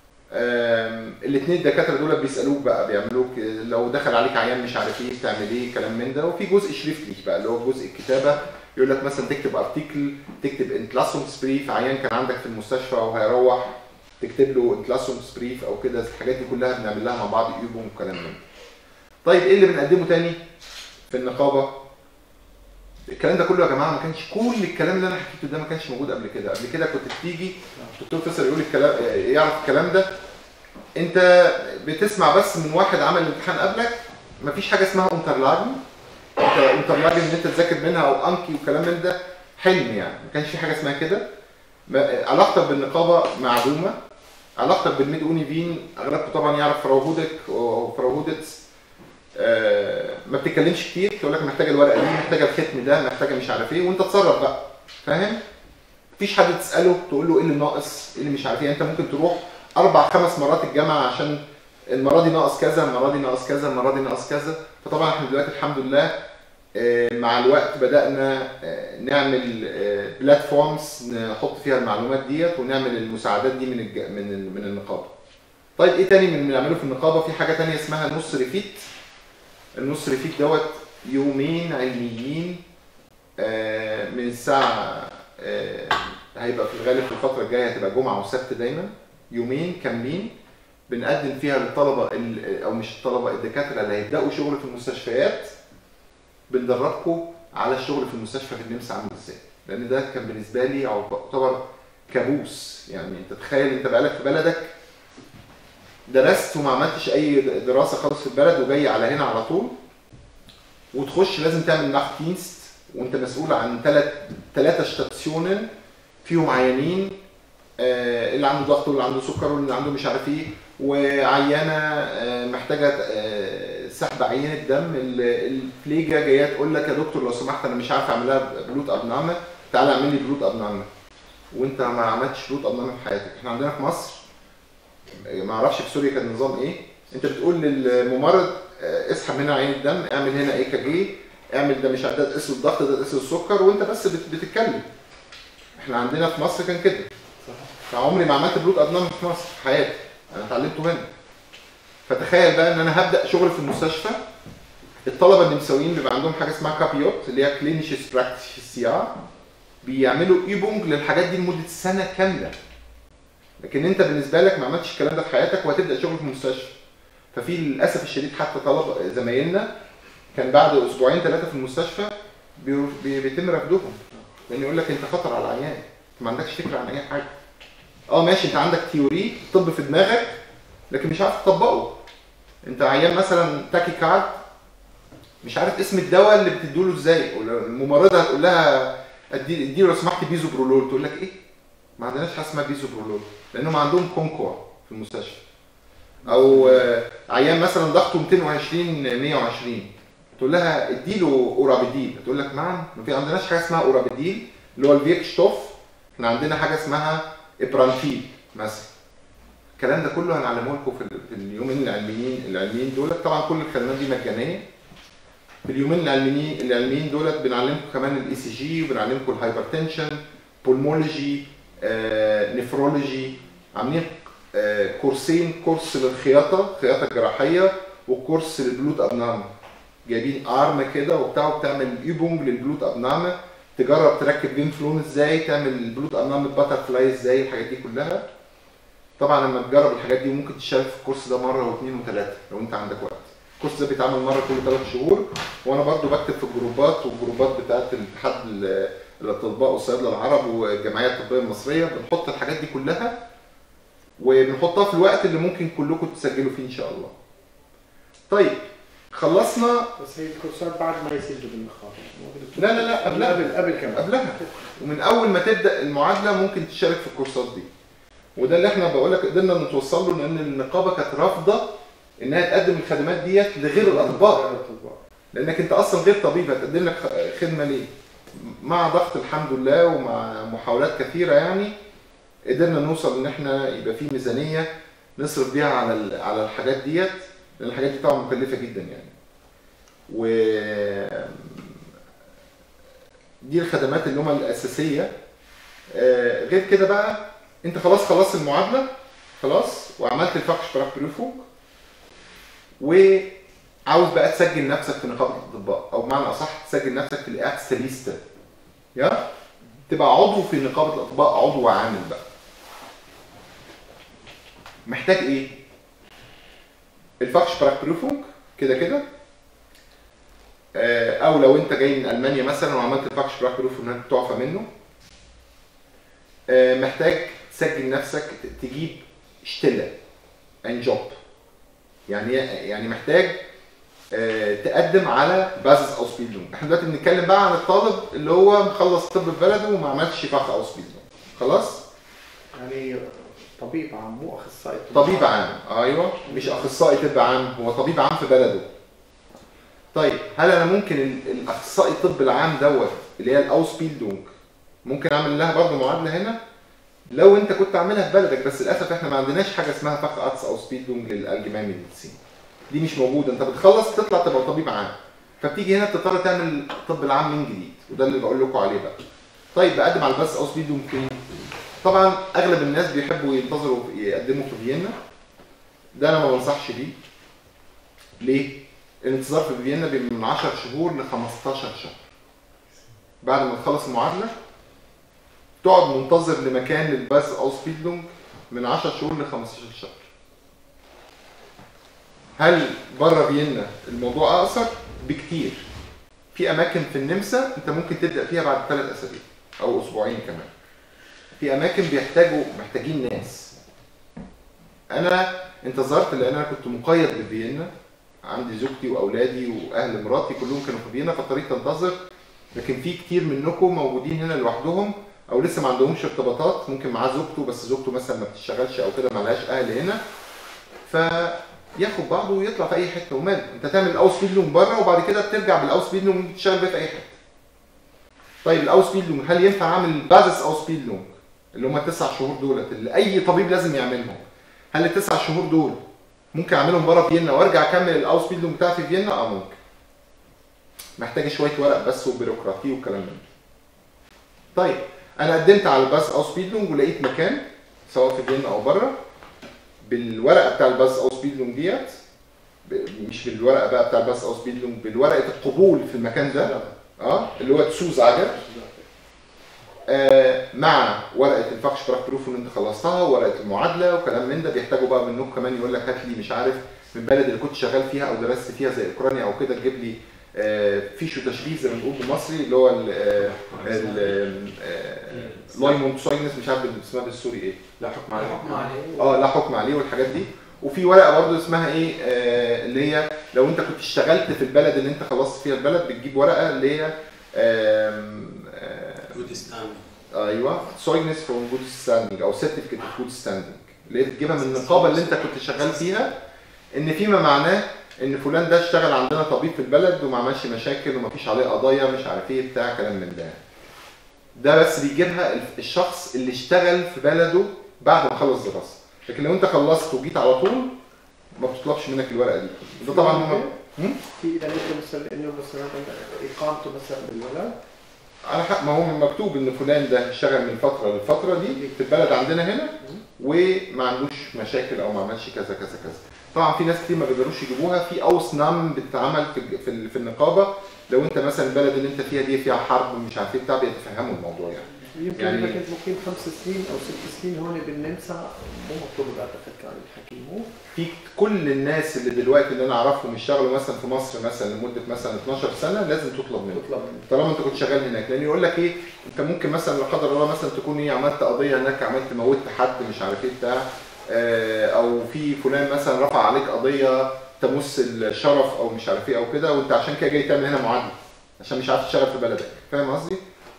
الاثنين الدكاتره دول بيسالوك بقى، بيعملوك لو دخل عليك عيان مش عارف ايه بتعمل ايه كلام من ده. وفي جزء شريفتلي بقى اللي هو جزء الكتابه، يقول لك مثلا تكتب ارتيكل، تكتب انتلاسومس بريف، عيان كان عندك في المستشفى وهيروح تكتب له انتلاسومس بريف او كده. الحاجات دي كلها بنعمل لها مع بعض ايبونج وكلام من ده. طيب ايه اللي بنقدمه تاني في النقابه؟ الكلام ده كله يا جماعه ما كانش، كل الكلام اللي انا حكيته ده ما كانش موجود قبل كده. قبل كده كنت بتيجي الدكتور فيصل يقول الكلام، يعرف الكلام ده، انت بتسمع بس من واحد عمل الامتحان قبلك. مفيش حاجه اسمها انترلاجن. انترلاجن ان انت تذاكر منها او انكي وكلام من ده حلم يعني، ما كانش في حاجه اسمها كده. علاقتك بالنقابه معدومه. علاقتك بالميد اونيفين اغلبكم طبعا يعرف فراوهودك وفراوهودتس، ما بتتكلمش كتير، تقول لك محتاجه الورقه دي، محتاجه الختم ده، محتاجه مش عارف ايه، وانت تصرف بقى، فاهم؟ مفيش حد تساله تقول له ايه اللي ناقص، ايه اللي مش عارف ايه. انت ممكن تروح 4 5 مرات الجامعه عشان المره دي ناقص كذا، المره دي ناقص كذا، المره دي ناقص كذا. فطبعا احنا دلوقتي الحمد لله مع الوقت بدانا نعمل بلاتفورمز نحط فيها المعلومات ديت، ونعمل المساعدات دي من النقابه. طيب ايه تاني من بنعمله في النقابه؟ في حاجه تانيه اسمها نص ريفيت. النص ريفيت دوت يومين علميين من الساعه، هيبقى في الغالب في الفتره الجايه هتبقى جمعه وسبت دايما، يومين كاملين بنقدم فيها للطلبه او مش الطلبه، الدكاتره اللي هيبداوا شغل في المستشفيات. بندربكم على الشغل في المستشفى في النمسا عامل ازاي. لان ده كان بالنسبه لي يعتبر كابوس. يعني انت تخيل انت بقالك في بلدك درست وما عملتش اي دراسه خالص في البلد وجاي على هنا على طول، وتخش لازم تعمل ناختينست وانت مسؤول عن ثلاثه شتاتسيونن فيهم عيانين، اللي عنده ضغط واللي عنده سكر واللي عنده مش عارف ايه، وعيانه محتاجه سحب عينه دم. الفليجه جايه تقول لك يا دكتور لو سمحت انا مش عارف اعملها بلوت ابنعمه، تعالى اعمل لي بلوت ابنعمه، وانت ما عملتش بلوت ابنعمه في حياتك. احنا عندنا في مصر ما اعرفش في سوريا كان النظام ايه، انت بتقول للممرض اسحب هنا عين الدم، اعمل هنا اي كي جي، اعمل ده مش ده تقيس الضغط ده تقيس السكر، وانت بس بتتكلم. احنا عندنا في مصر كان كده. فعمري ما عملت بلوت ابنعمه في مصر في حياتي، انا اتعلمته هنا. فتخيل بقى ان انا هبدا شغل في المستشفى، الطلبه اللي مسويين بيبقى عندهم حاجه اسمها كابيوت اللي هي كلينيشس براكتيس، بيعملوا ايبونج للحاجات دي لمده سنه كامله. لكن انت بالنسبه لك ما عملتش الكلام ده في حياتك وهتبدا شغل في المستشفى. ففي للاسف الشديد حتى طلبه زمايلنا كان بعد اسبوعين ثلاثه في المستشفى بيتم رفضهم، لان يقول لك انت خطر على العيان، انت ما عندكش فكره عن اي حاجه. ماشي انت عندك تيوري طب في دماغك لكن مش عارف تطبقه. انت عيان مثلا تاكي كارد مش عارف اسم الدواء اللي بتديله ازاي، الممرضه هتقول لها اديله لو سمحت بيزوبرولول، تقول لك ايه؟ ما عندناش حاجه اسمها بيزوبرولول لانهم عندهم كونكوا في المستشفى. او عيان مثلا ضغطه 220 120 تقول لها اديله اورابيديل، تقول لك نعم ما في عندناش حاجه اسمها اورابيديل اللي هو الفيكشتوف، احنا عندنا حاجه اسمها ابرانتيل مثلا. الكلام ده كله هنعلمه لكم في اليومين العلميين دول. طبعا كل الخدمات دي مجانيه. في اليومين العلميين دول بنعلمكم كمان الاي سي جي، وبنعلمكم الهايبرتنشن، بولمولوجي، نفرولوجي. عاملين كورسين، كورس للخياطه الجراحيه وكورس للبلوت ابنعمه. جايبين ارم كده وبتاع وبتعمل ايبونج للبلوت ابنعمه، تجرب تركب بين فلون ازاي، تعمل البلوت ابنعمه باتر فلاي ازاي، الحاجات دي كلها. طبعا لما تجرب الحاجات دي ممكن تشترك في الكورس ده مره واثنين وثلاثه لو انت عندك وقت. الكورس ده بيتعمل مره كل 3 شهور، وانا برضو بكتب في الجروبات والجروبات بتاعت الاتحاد الاطباء والصيادله العرب والجمعيه الطبيه المصريه، بنحط الحاجات دي كلها وبنحطها في الوقت اللي ممكن كلكم تسجلوا فيه ان شاء الله. طيب خلصنا. بس هي الكورسات بعد ما يسجلوا بالنقاط؟ لا قبل كمان قبلها. ومن اول ما تبدا المعادله ممكن تشارك في الكورسات دي. وده اللي احنا بقول لك قدرنا نتوصل له، لان النقابه كانت رافضه انها تقدم الخدمات ديت لغير الاطباء، لانك انت اصلا غير طبيب، هتقدم لك خدمه ليه؟ مع ضغط الحمد لله ومع محاولات كثيره يعني قدرنا نوصل ان احنا يبقى في ميزانيه نصرف بيها على الحاجات ديت، لان الحاجات دي طبعا مكلفه جدا يعني. و دي الخدمات اللي هم الاساسيه. غير كده بقى انت خلاص خلصت المعادله خلاص وعملت الفاكشبراكبروفung، وعاوز بقى تسجل نفسك في نقابه الاطباء، او بمعنى اصح تسجل نفسك في الاكسليستا، يا تبقى عضو في نقابه الاطباء، عضو عامل بقى. محتاج ايه؟ الفاكشبراكبروفung كده او لو انت جاي من المانيا مثلا وعملت الفاكشبراكبروفung انك تعفى منه، محتاج تسجل نفسك، تجيب شتله ان جوب، يعني محتاج تقدم على بازس اوسبيلدونج. احنا دلوقتي بنتكلم بقى عن الطالب اللي هو مخلص طب في بلده وما عملش فاخ اوسبيلدونج خلاص، يعني طبيب عام مو اخصائي طبيب عام. ايوه مش اخصائي طب عام، هو طبيب عام في بلده. طيب هل انا ممكن الاخصائي الطب العام دوت اللي هي الاوسبيلدونج ممكن اعمل لها برضه معادله هنا لو انت كنت عاملها في بلدك؟ بس للاسف احنا ما عندناش حاجه اسمها فاخ ارتس اوسبيلدونج للالجماي ميديسين، دي مش موجوده. انت بتخلص تطلع تبقى طبيب عام، فبتيجي هنا بتضطر تعمل الطب العام من جديد، وده اللي بقول لكم عليه بقى. طيب بقدم على الباس اوسبيلدونج فين؟ طبعا اغلب الناس بيحبوا ينتظروا يقدموا في فيينا، ده انا ما بنصحش بيه. ليه؟ الانتظار في فيينا بيبقى من 10 شهور ل 15 شهر. بعد ما تخلص المعادله تقعد منتظر لمكان للباس اوسبيلدونج من 10 شهور ل 15 شهر. هل بره فيينا الموضوع اقصر؟ بكتير. في اماكن في النمسا انت ممكن تبدا فيها بعد 3 اسابيع. او اسبوعين كمان. في اماكن محتاجين ناس. انا انتظرت لان انا كنت مقيد بفيينا، عندي زوجتي واولادي واهل مراتي كلهم كانوا في فيينا، فاضطريت انتظر. لكن في كتير منكم موجودين هنا لوحدهم او لسه ما عندهمش ارتباطات، ممكن معاه زوجته بس زوجته مثلا ما بتشتغلش او كده، ما لهاش اهل هنا، فياخد بعضه ويطلع في اي حته ومال. انت تعمل الاوس بيلدونج بره وبعد كده بترجع بالاوس بيلدونج تشتغل بيه في اي حته. طيب الاوس بيلدونج هل ينفع اعمل بازس اوس بيلدونج اللي هم ال9 شهور دولت اللي اي طبيب لازم يعملهم؟ هل ال9 شهور دول ممكن اعملهم بره فيينا وارجع اكمل الاوس بيلدونج بتاعتي في فيينا؟ ممكن. محتاجه شويه ورق بس وبيروقراطيه والكلام ده. طيب انا قدمت على الباس اوس بيلدونج ولقيت مكان سواء في فيينا او بره بالورقه بتاع الباس اوس بيلدونج ديت، مش بالورقه بقى بتاع الباس اوس بيلدونج، بالورقه القبول في المكان ده اللي هو تسوز عجب، مع ورقه الفاكشبراك بروف ان انت خلصتها وورقه المعادله وكلام من ده. بيحتاجوا بقى منكم كمان يقول لك هات لي مش عارف من البلد اللي كنت شغال فيها او درست فيها زي اوكرانيا او كده، تجيب لي فيشو تشبيه زي ما بنقول بالمصري اللي هو لايمون ساينس، مش عارف اسمها بالسوري ايه، لا حكم عليه. لا حكم عليه والحاجات دي. وفي ورقه برضو اسمها ايه اللي هي لو انت كنت اشتغلت في البلد اللي انت خلصت فيها البلد بتجيب ورقه اللي هي جود ستاندنج. ايوه ساينس فروم جود ستاندنج او سيرتيفيكت اوف جود ستاندنج، اللي هي بتجيبها من النقابه اللي انت كنت شغال فيها، ان فيما معناه ان فلان ده اشتغل عندنا طبيب في البلد وما عملش مشاكل وما فيش عليه قضايا مش عارف ايه بتاع كلام من ده. ده بس بيجيبها الشخص اللي اشتغل في بلده بعد ما خلص دراسه. لكن لو انت خلصت وجيت على طول ما بتطلبش منك الورقه دي. ده طبعا هم في اذا انت مثلا انه مثلا اقامته مثلا بالبلد على حق ما هو مكتوب ان فلان ده اشتغل من فتره للفتره دي في البلد عندنا هنا وما عندوش مشاكل او ما عملش كذا كذا كذا. طبعا في ناس كتير ما بيقدروش يجيبوها. في اوسنام بتتعمل في النقابه لو انت مثلا البلد اللي انت فيها دي فيها حرب مش عارف ايه بتاع، بيتفهموا الموضوع يمكن يعني اذا كنت مقيم 5 سنين او 6 سنين هون بالنمسا مو مطلوب اعتقد كان الحكي مو في كل الناس اللي دلوقتي اللي انا اعرفهم يشتغلوا مثلا في مصر مثلا لمده مثلا 12 سنه لازم تطلب منه طالما انت كنت شغال هناك، لان يقول لك ايه انت ممكن مثلا لا قدر الله مثلا تكون ايه عملت قضيه هناك، عملت موتت حد مش عارف ايه بتاع او في فلان مثلا رفع عليك قضيه تمس الشرف او مش عارف ايه او كده، وانت عشان كده جاي تعمل هنا معادله عشان مش عارف تشتغل في بلدك. فاهم قصدي؟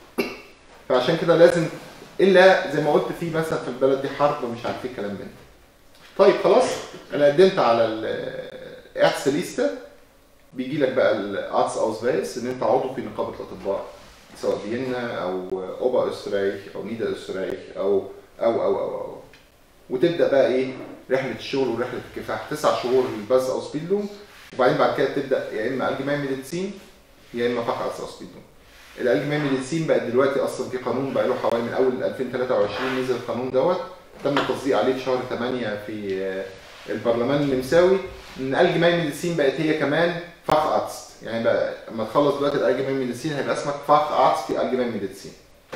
فعشان كده لازم الا زي ما قلت في مثلا في البلد دي حرب مش عارف ايه الكلام ده. طيب خلاص انا قدمت على الارتس ليستا، بيجي لك بقى الارتس اوزفايس ان انت عضو في نقابه الاطباء سواء فيينا او اوبا استرايك او نيدا استرايك او او او او, أو. وتبدا بقى ايه رحله الشغل ورحله الكفاح 9 شهور للباز اوسبيلدونج، وبعدين بعد كده تبدا يا اما الجماعي ميديسين يا اما فقط اوسبيلدونج. الالجماعي ميديسين بقى دلوقتي اصلا في قانون بقى له حوالي من اول 2023 نزل القانون دوت، تم التصديق عليه في شهر 8 في البرلمان النمساوي ان الالجماعي ميديسين بقت هي كمان فاخ ارتس، يعني بقى لما تخلص دلوقتي الالجماعي ميديسين هيبقى اسمك فاخ ارتس في الالجماعي ميديسين.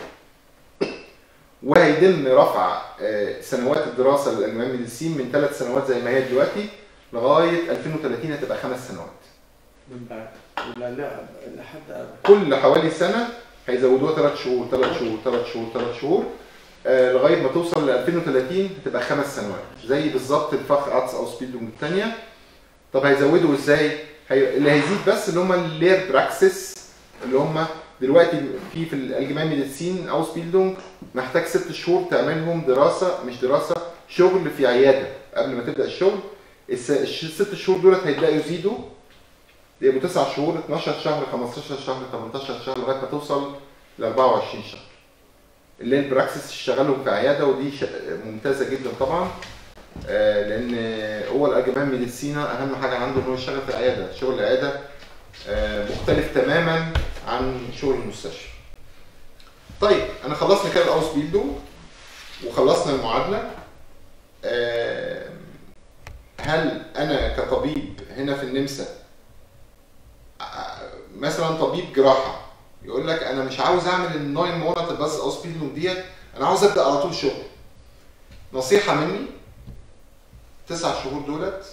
وهيتم رفع سنوات الدراسه للالجماعي ميديسين من 3 سنوات زي ما هي دلوقتي لغايه 2030 هتبقى 5 سنوات. من بعد ولا لا لحد كل حوالي سنه هيزودوها 3 شهور 3 شهور 3 شهور 3 شهور لغايه ما توصل ل 2030 هتبقى 5 سنوات زي بالظبط الفخ ارتس او سبيلدونج الثانيه. طب هيزودوا ازاي؟ اللي هيزيد بس اللي هم اللير براكسس اللي هم دلوقتي في الالجماعي ميديسين او سبيلدونج محتاج 6 شهور تعملهم دراسه مش دراسه شغل في عياده قبل ما تبدا الشغل. ال6 شهور دولت هيبداوا يزيدوا يبقوا 9 شهور 12 شهر 15 شهر 18 شهر لغايه ما توصل ل 24 شهر. اللي البراكسس تشتغلهم في عياده ودي ممتازه جدا طبعا لان هو الالجماعي ميديسينا اهم حاجه عنده انه يشتغل في عياده. شغل العياده مختلف تماما عن شغل المستشفى. طيب انا خلصنا كده الاوس بيلدونج وخلصنا المعادله. هل انا كطبيب هنا في النمسا مثلا طبيب جراحه يقول لك انا مش عاوز اعمل ال9 مونات بس اوس بيلدونج ديت، انا عاوز ابدا على طول شغل. نصيحه مني 9 شهور دولت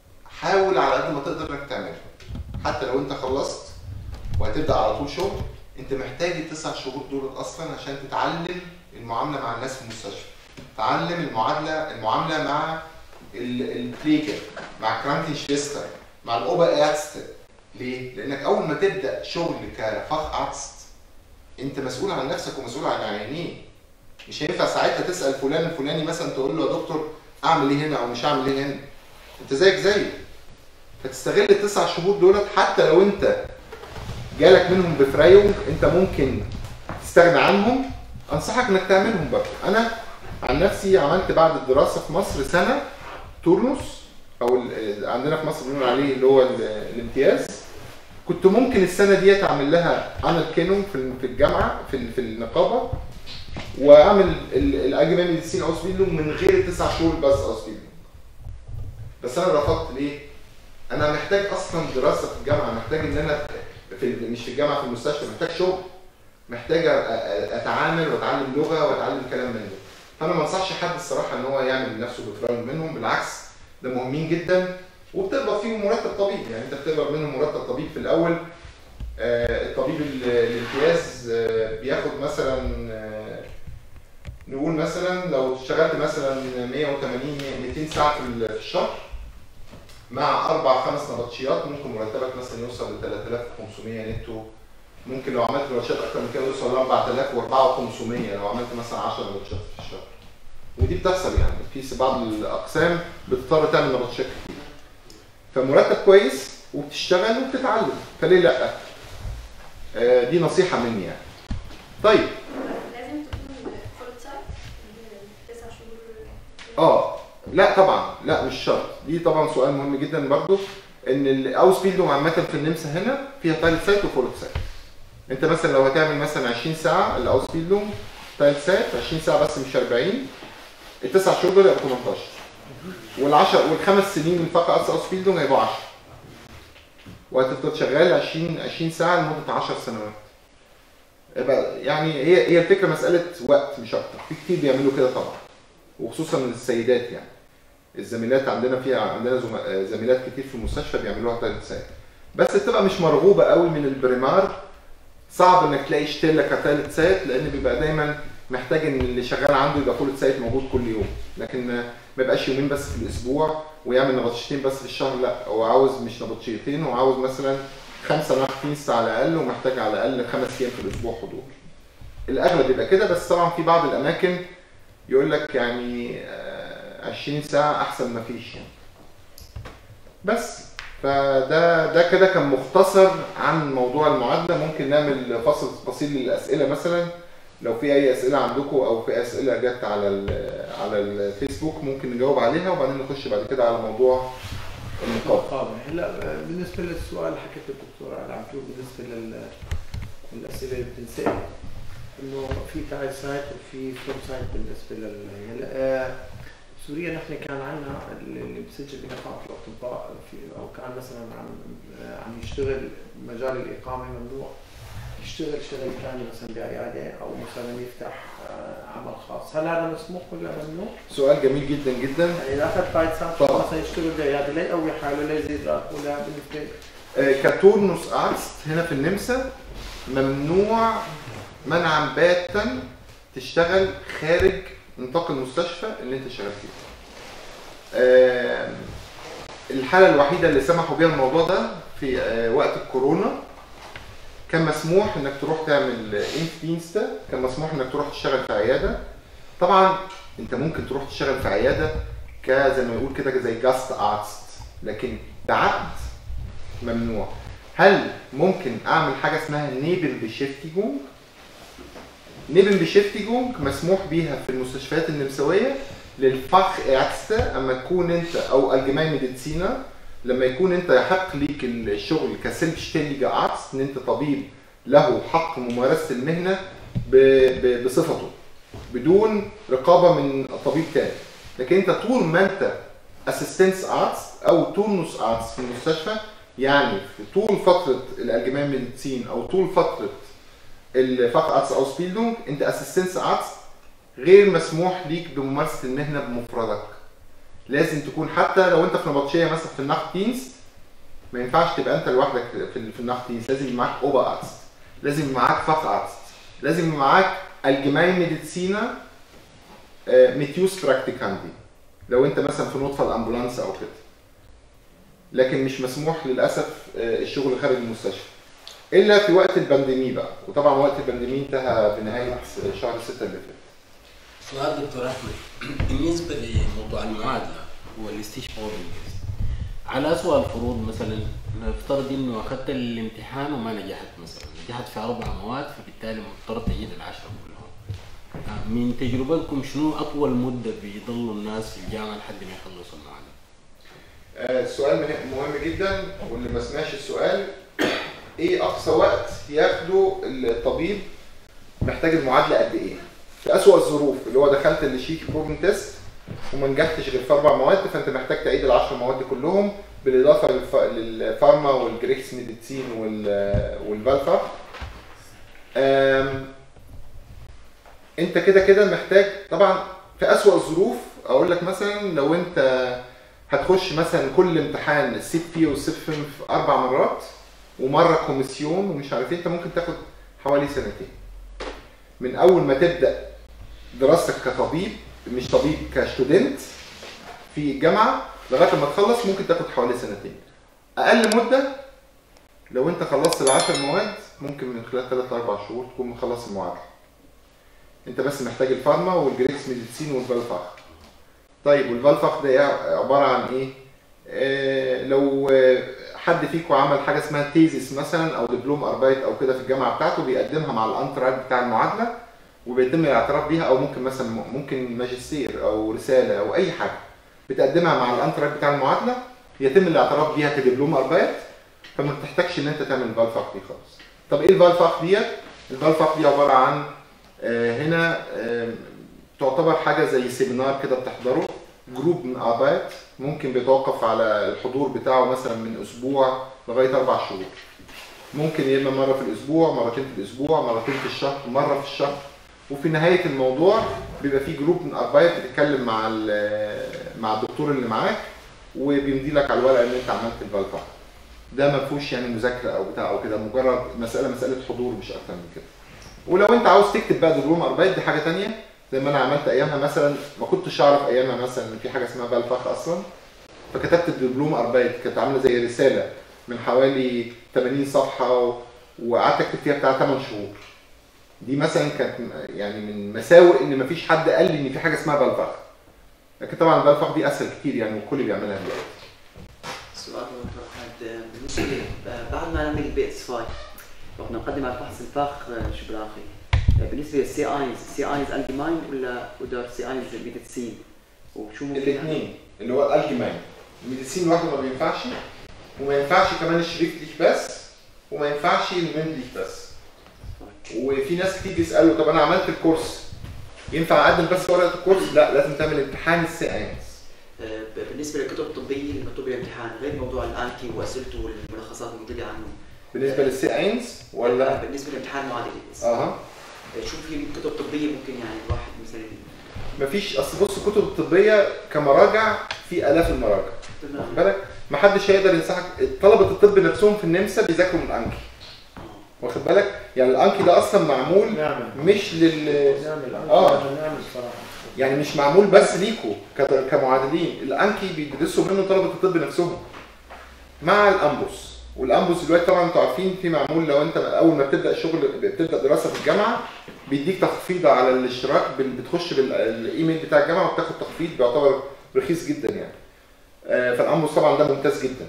حاول على قد ما تقدر انك تعملها، حتى لو انت خلصت وهتبدا على طول شغل انت محتاج ال9 شهور دول اصلا عشان تتعلم المعامله مع الناس في المستشفى، تتعلم المعامله مع البليكر، مع كرانكنشفيستر، مع الاوبر ارست. ليه؟ لانك اول ما تبدا شغل كفخ ارست انت مسؤول عن نفسك ومسؤول عن عيانين. مش هينفع ساعتها تسال فلان الفلاني مثلا تقول له يا دكتور اعمل ايه هنا او مش هعمل ايه هنا. انت زيك زيه. فتستغل ال9 شهور دولت، حتى لو انت جالك منهم بفرايونج انت ممكن تستغنى عنهم. انصحك انك تعملهم برضه. انا عن نفسي عملت بعد الدراسه في مصر سنه تورنوس، او عندنا في مصر بنقول عليه اللي هو الامتياز. كنت ممكن السنه ديت اعمل لها عمل كينون في الجامعه في النقابه، واعمل الاجمال ميديسين اوسبيلدونج من غير ال9 شهور بس اوسبيلدونج. بس انا رفضت. ليه؟ انا محتاج اصلا دراسه في الجامعه، محتاج ان انا مش في الجامعه، في المستشفى، محتاج شغل، محتاج اتعامل واتعلم لغه واتعلم كلام من ده. فانا ما انصحش حد الصراحه ان هو يعمل لنفسه بفرايونج منهم، بالعكس ده مهمين جدا وبتقبض فيهم مرتب طبيب. يعني انت بتقبض منهم مرتب طبيب في الاول. الطبيب الامتياز بياخد مثلا، نقول مثلا لو اشتغلت مثلا 180 200 ساعه في الشهر مع 4-5 نبطشيات، ممكن مرتبك مثلا يوصل ل 3500 نتو. ممكن لو عملت نبطشيات اكتر من كده يوصل ل 4000 و4500 لو عملت مثلا 10 نبطشيات في الشهر. ودي بتحصل يعني في بعض الاقسام بتضطر تعمل نبطشيات كتير. فمرتب كويس وبتشتغل وبتتعلم، فليه لا؟ دي نصيحه مني يعني. طيب لازم تكون فول تايم 9 شهور؟ لا طبعا، لا مش شرط. دي طبعا سؤال مهم جدا برضو، ان الاوسبيلدونج عامه في النمسا هنا فيها تايلت سايت وفول سايت. انت مثلا لو هتعمل مثلا 20 ساعه الاوسبيلدونج تايلت سايت 20 ساعه بس مش 40، ال9 شهور دول يبقوا 18، وال5 سنين من فقط اوسبيلدونج هيبقوا 10، وهتفضل شغال 20 ساعه لمده 10 سنوات. يعني هي الفكره مساله وقت مش اكتر. في كتير بيعملوا كده طبعا، وخصوصا السيدات. يعني الزميلات عندنا زميلات كتير في المستشفى بيعملوها تايلت سايت، بس بتبقى مش مرغوبه قوي من البريمار. صعب انك تلاقي شتيله كتايلت سايت، لان بيبقى دايما محتاج ان اللي شغال عنده يبقى فول سايت موجود كل يوم، لكن ما يبقاش يومين بس في الاسبوع ويعمل نبطشتين بس في الشهر. لا، هو عاوز مش نبطشتين، هو عاوز مثلا 5 نبطشين على الاقل، ومحتاج على الاقل 5 ايام في الاسبوع حضور. الاغلب يبقى كده، بس طبعا في بعض الاماكن يقول لك يعني 20 ساعه احسن ما فيش يعني. بس فده كده كان مختصر عن موضوع المعادله. ممكن نعمل فصل تفاصيل للاسئله مثلا، لو في اي اسئله عندكم او في اسئله جت على الفيسبوك ممكن نجاوب عليها، وبعدين نخش بعد كده على موضوع النقابه. هلا بالنسبه للسؤال حكيت الدكتور على عبدو بالنسبه للاسئله اللي بتنسال، انه في تايل سايت وفي فلوم سايت بالنسبه سوريا. نحن كان عندنا اللي بسجل بنقابه الاطباء او كان مثلا عم يشتغل مجال الاقامه ممنوع يشتغل شغل ثاني مثلا بعياده او مثلا يفتح عمل خاص. هل هذا مسموح ولا ممنوع؟ سؤال جميل جدا جدا. يعني اذا اخذ تايل سايت مثلا يشتغل بعياده لا يقوي حاله لا يزيد راتبه لا بالنسبه كتورنوس ارست هنا في النمسا ممنوع منعا باتا تشتغل خارج نطاق المستشفى اللي انت شغال فيه. الحاله الوحيده اللي سمحوا بيها الموضوع ده في وقت الكورونا، كان مسموح انك تروح تعمل انفينستا، كان مسموح انك تروح تشتغل في عياده. طبعا انت ممكن تروح تشتغل في عياده زي ما يقول كده زي جاست ارست، لكن بعقد ممنوع. هل ممكن اعمل حاجه اسمها نيبن بشيفتيجونج؟ نيبن بشيفتيجونج مسموح بيها في المستشفيات النمساويه للفخ اعتستا، اما تكون انت او الجماعي ميديسينا، لما يكون انت يحق ليك الشغل كسيلف شتيليجا ارتس، ان انت طبيب له حق ممارسه المهنه بصفته بدون رقابه من طبيب تاني. لكن انت طول ما انت اسيستنس ارتس او تورنوس ارتس في المستشفى، يعني في طول فتره الالجماعي ميديسين او طول فتره الفخ ارتس او سبيلدونج، انت اسيستنس ارتس غير مسموح ليك بممارسه المهنه بمفردك. لازم تكون حتى لو انت في نبطشيه مثلا في الناخت دينست، ما ينفعش تبقى انت لوحدك في الناخت دينست، لازم يبقى معاك اوبا ارتس. لازم معاك فقط، لازم معاك الجماين ميديسينا ميتيوس براكتيكاندي لو انت مثلا في نطفه الامبولانس او كده. لكن مش مسموح للاسف الشغل خارج المستشفى الا في وقت البانديمي بقى، وطبعا وقت البانديمي انتهى بنهايه شهر 6 اللي فات. سؤال دكتور احمد، بالنسبه لموضوع المعادله والاستشفاء على اسوء الفروض، مثلا نفترض انه اخذت الامتحان وما نجحت، مثلا نجحت في 4 مواد فبالتالي مضطر تجيب ال10 كلهم. من تجربتكم شنو اطول مده بيضلوا الناس في الجامعه لحد ما يخلصوا المعادله؟ السؤال مهم جدا، واللي ما سمعش السؤال ايه اقصى وقت ياخده الطبيب محتاج المعادله قد ايه؟ في اسوء الظروف اللي هو دخلت الشيك بروبن تيست وما نجحتش غير في 4 مواد، فانت محتاج تعيد ال10 مواد كلهم بالاضافه للفارما والجريكس ميديسين والفالفا. انت كده محتاج طبعا في اسوء الظروف. اقول لك مثلا لو انت هتخش مثلا كل امتحان السيت بي والسيت فيم في 4 مرات ومره كوميسيون ومش عارف ايه، انت ممكن تاخد حوالي 2 سنين من اول ما تبدا دراستك كطبيب، مش طبيب، كستودنت في الجامعه لغايه ما تخلص. ممكن تاخد حوالي 2 سنين. اقل مده لو انت خلصت ال10 مواد ممكن من خلال 3 ل 4 شهور تكون مخلص المعادله. انت بس محتاج الفارما والجريكس ميديسين والفالفاخ. طيب والفالفاخ ده عباره عن ايه؟ لو حد فيكم عمل حاجه اسمها تيزيس مثلا او دبلوم اربايت او كده في الجامعه بتاعته، بيقدمها مع الانترايت بتاع المعادله وبيتم الاعتراف بيها، او ممكن مثلا ماجستير او رساله او اي حاجه بتقدمها مع الانترايت بتاع المعادله، يتم الاعتراف بيها كدبلوم اربايت، فما بتحتاجش ان انت تعمل الفالفاخ دي خالص. طب ايه الفالفاخ ديت؟ الفالفاخ دي عباره عن هنا تعتبر حاجه زي سيمينار كده بتحضره جروب من اربايت، ممكن بيتوقف على الحضور بتاعه مثلا من اسبوع لغايه 4 شهور. ممكن يا اما مره في الاسبوع، مرتين في الاسبوع، مرتين في الشهر، مره في الشهر. وفي نهايه الموضوع بيبقى في جروب من اربايت بتتكلم مع الدكتور اللي معاك وبيمضي لك على الورقه ان انت عملت الفالفاخ. ده ما فيهوش يعني مذاكره او بتاع او كده، مجرد مساله حضور مش اكتر من كده. ولو انت عاوز تكتب بقى دبلوم اربايت دي حاجه ثانيه، زي ما انا عملت ايامها. مثلا ما كنتش اعرف ايامها مثلا ان في حاجه اسمها فالفاخ اصلا، فكتبت الدبلوم اربايت، كانت عامله زي رساله من حوالي 80 صفحه وقعدت اكتب فيها بتاع 8 شهور. دي مثلا كانت يعني من مساوئ ان مفيش حد قال لي ان في حاجه اسمها فالفاخ. لكن طبعا الفالفاخ دي اسهل كتير يعني، والكل بيعملها دلوقتي. سؤال دكتور احمد، بالنسبه لي بعد ما نعمل البي اس 5 وقت نقدم على فحص الفخ شو بالاخير، بالنسبه للسي اينز الجيماين ولا ودار سي اينز ميديسين؟ وشو ممكن الاثنين اللي هو الالجيماين. الميديسين لوحده ما بينفعش، وما ينفعش كمان الشريفتليش بس، وما ينفعش المندليش بس. وفي ناس كتير بيسالوا طب انا عملت الكورس ينفع اقدم بس ورقه الكورس؟ لا، لازم تعمل امتحان السي اينز. بالنسبه للكتب الطبيه المكتوبه بالامتحان، غير موضوع الانكي واسئلته والملخصات الموجوده عنه، بالنسبه للسي اينز ولا بالنسبه لامتحان معادله بس؟ شو في كتب طبيه ممكن يعني الواحد مثلا؟ مفيش. اصل بص، الكتب الطبيه كمراجع في الاف المراجع، واخد بالك؟ ما حدش هيقدر ينصحك. طلبه الطب نفسهم في النمسا بيذاكروا من الانكي، واخد بالك؟ يعني الانكي ده اصلا معمول مش نعمل صراحه، يعني مش معمول بس ليكوا كمعادلين. الانكي بيدرسوا منه طلبه الطب نفسهم مع الامبوس. والامبوس دلوقتي طبعا انتوا عارفين في معمول، لو انت اول ما بتبدا الشغل بتبدا دراسه في الجامعه بيديك تخفيض على الاشتراك، بتخش بالايميل بتاع الجامعه وبتاخد تخفيض بيعتبر رخيص جدا يعني. فالامبوس طبعا ده ممتاز جدا.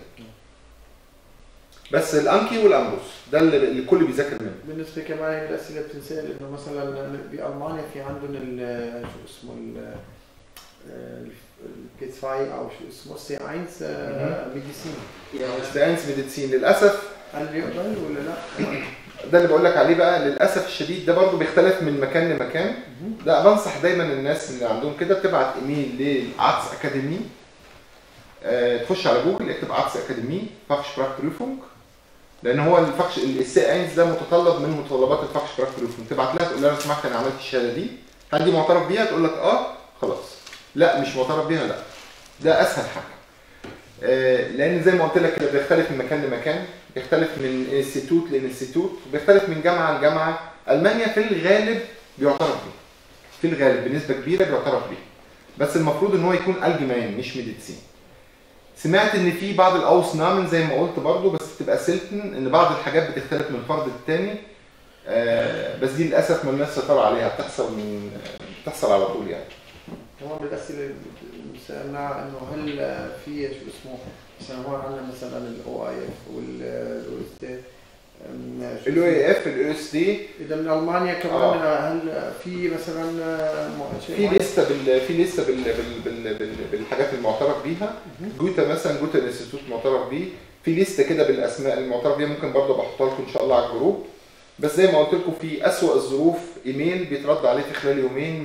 بس الانكي والامبوس ده اللي الكل بيذاكر منه. بالنسبه كمان الاسئله بتنسال انه مثلا بالمانيا في عندهم شو اسمه الكيتس فاي او شو اسمه سي اينز ميديسين. سي اينز ميديسين للاسف هل بيقبل ولا لا؟ ده اللي بقول لك عليه بقى. للاسف الشديد ده برضو بيختلف من مكان لمكان. ده بنصح دايما الناس اللي عندهم كده تبعت ايميل للعطس اكاديمي، تخش على جوجل اكتب عطس اكاديمي فاخشبراكبروفونج، لان هو السي اينز ده متطلب من متطلبات الفاخشبراكبروفونج. تبعت لها تقول لها لو سمحت انا عملت الشهاده دي، هل دي معترف بيها؟ تقول لك خلاص. لا مش معترف بيها، لا. ده اسهل حاجه. لان زي ما قلت لك كده بيختلف من مكان لمكان، بيختلف من انستيتوت لانستيتوت، وبيختلف من جامعه لجامعه. المانيا في الغالب بيعترف بيه، في الغالب بنسبه كبيره بيعترف بيه، بس المفروض ان هو يكون الجمان مش ميديسين. سمعت ان في بعض الاوسنامن زي ما قلت برضو، بس بتبقى سيلتن، ان بعض الحاجات بتختلف من فرد للتاني، بس دي للاسف ما لناش سيطره عليها، بتحصل على طول يعني. هو بالاسئله سالنا انه هل في شو اسمه مثلا هون عندنا مثلا الاو اي اف والاو اس دي، الاو اي اف الاو اس دي اذا من المانيا كمان هل في مثلا في لسه بالحاجات المعترف بيها؟ جوتا مثلا، جوتا الانستيتوت معترف بيه، في لسته كده بالاسماء المعترف بيها، ممكن برضه بحطها لكم ان شاء الله على الجروب. بس زي ما قلت لكم في اسوأ الظروف ايميل بيترد عليه في خلال يومين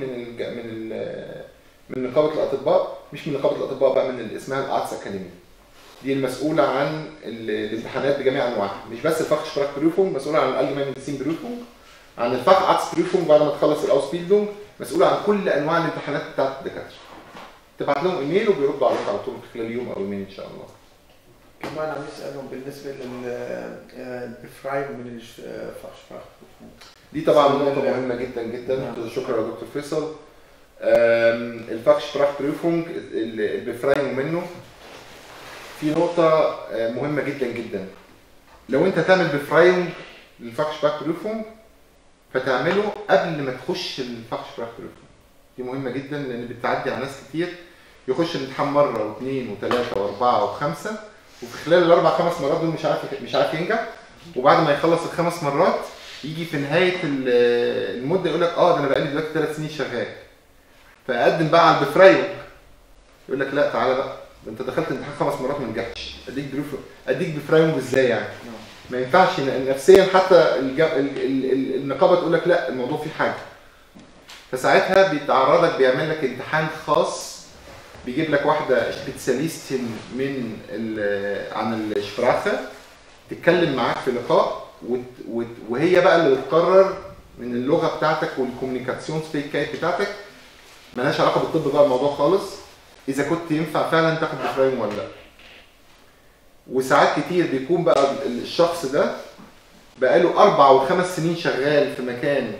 من نقابه الاطباء، مش من نقابه الاطباء بقى، من اسمها الارتس اكاديمي، دي المسؤوله عن الامتحانات بجميع انواعها، مش بس الفخ شبراك بروفونج، مسؤوله عن الالجمان ميديسين بروفونج، عن الفخ ارتس بروفونج بعد ما تخلص الاوسبيلدونج، مسؤوله عن كل انواع الامتحانات بتاعت الدكاتره. تبعت لهم ايميل وبيردوا عليك على طول خلال يوم او يومين ان شاء الله. كمان عم يسالهم بالنسبه للبفرايم من الفخ شبراك بروفونج، دي طبعا نقطه مهمه جدا جدا. شكرا يا دكتور فيصل. الفخ شبراك بروفونج البفرايم منه في نقطة مهمة جدا جدا. لو انت تعمل بفراينج للفخ شبراك بروفونج فتعمله قبل ما تخش الفخ شبراك بروفونج، دي مهمة جدا لان بتعدي على ناس كتير يخش الامتحان مرة واثنين وثلاثة واربعة وخمسة، وفي خلال الاربع خمس مرات دول مش عارف ينجح، وبعد ما يخلص الخمس مرات يجي في نهاية المدة يقول لك ده انا بقالي دلوقتي 3 سنين شغال، فاقدم بقى على البفراينج، يقول لك لا تعالى بقى، انت دخلت الامتحان 5 مرات ما نجحتش، اديك بفراينج ازاي يعني؟ ما ينفعش نفسيا حتى النقابه تقول لك لا الموضوع فيه حاجه. فساعتها بيتعرضك، بيعمل لك امتحان خاص، بيجيب لك واحده سبيتساليستين عن الشبراخه تتكلم معاك في لقاء، وهي بقى اللي بتقرر من اللغه بتاعتك والكوميونيكاسيون سبيكايت بتاعتك، مالهاش علاقه بالطب بقى الموضوع خالص، اذا كنت ينفع فعلا تاخد بفرايم ولا لا. وساعات كتير بيكون بقى الشخص ده بقاله 4 و5 سنين شغال في مكان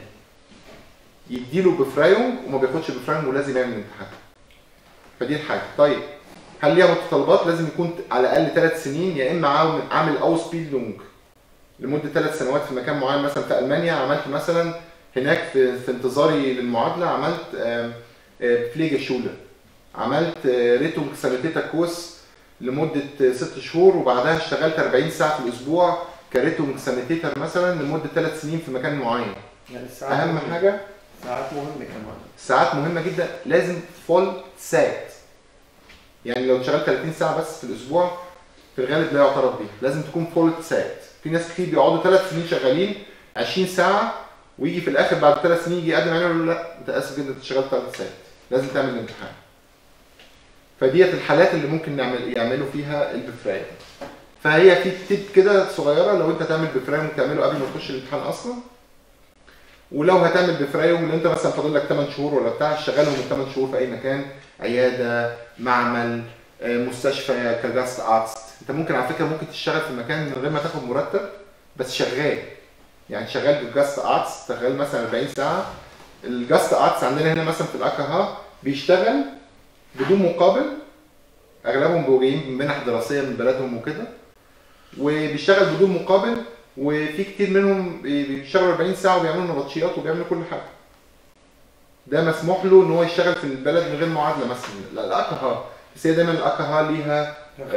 يديله بفرايم وما بياخدش بفرايم ولازم يعمل امتحان. فدي الحاجه. طيب هل ليها متطلبات؟ لازم يكون على الاقل 3 سنين، يا اما عامل اوسبيلدونج لمده 3 سنوات في مكان معين. مثلا في المانيا عملت مثلا هناك في انتظاري للمعادله عملت فليجا شولر، عملت ريتونج سانيتيتا كورس لمده 6 شهور، وبعدها اشتغلت 40 ساعه في الاسبوع كريتونج سانيتيتر مثلا لمده 3 سنين في مكان معين. يعني اهم حاجه ساعات مهمه كمان، ساعات مهمه جدا، لازم فول ساعات. يعني لو اشتغلت 30 ساعه بس في الاسبوع في الغالب لا يعترض بيه، لازم تكون فول ساعات. في ناس كتير بيقعدوا 3 سنين شغالين 20 ساعه ويجي في الاخر بعد 3 سنين يجي يقدم عليه يقول له لا انت اسف جدا انت اشتغلت 3 ساعات، لازم تعمل الامتحان. فديت الحالات اللي ممكن يعملوا فيها البفرايم. فهي في تيب كده صغيره، لو انت تعمل بفرايم تعمله قبل ما تخش الامتحان اصلا. ولو هتعمل بفرايم اللي انت مثلا فاضل لك 8 شهور ولا بتاع، شغلهم من 8 شهور في اي مكان، عياده، معمل، مستشفى كجاست ارتست. انت ممكن على فكره ممكن تشتغل في مكان من غير ما تاخد مرتب بس شغال. يعني شغال بالجاست ارتست، شغال مثلا 40 ساعه. الجاست ارتست عندنا هنا مثلا في الاكاها بيشتغل بدون مقابل، اغلبهم بيبقوا جايين من منح دراسيه من بلدهم وكده، وبيشتغل بدون مقابل. وفي كتير منهم بيشتغلوا 40 ساعه وبيعملوا نبطشيات وبيعملوا كل حاجه. ده مسموح له ان هو يشتغل في البلد من غير معادله مثلا. لا الاكاها، بس هي دايما الاكاها ليها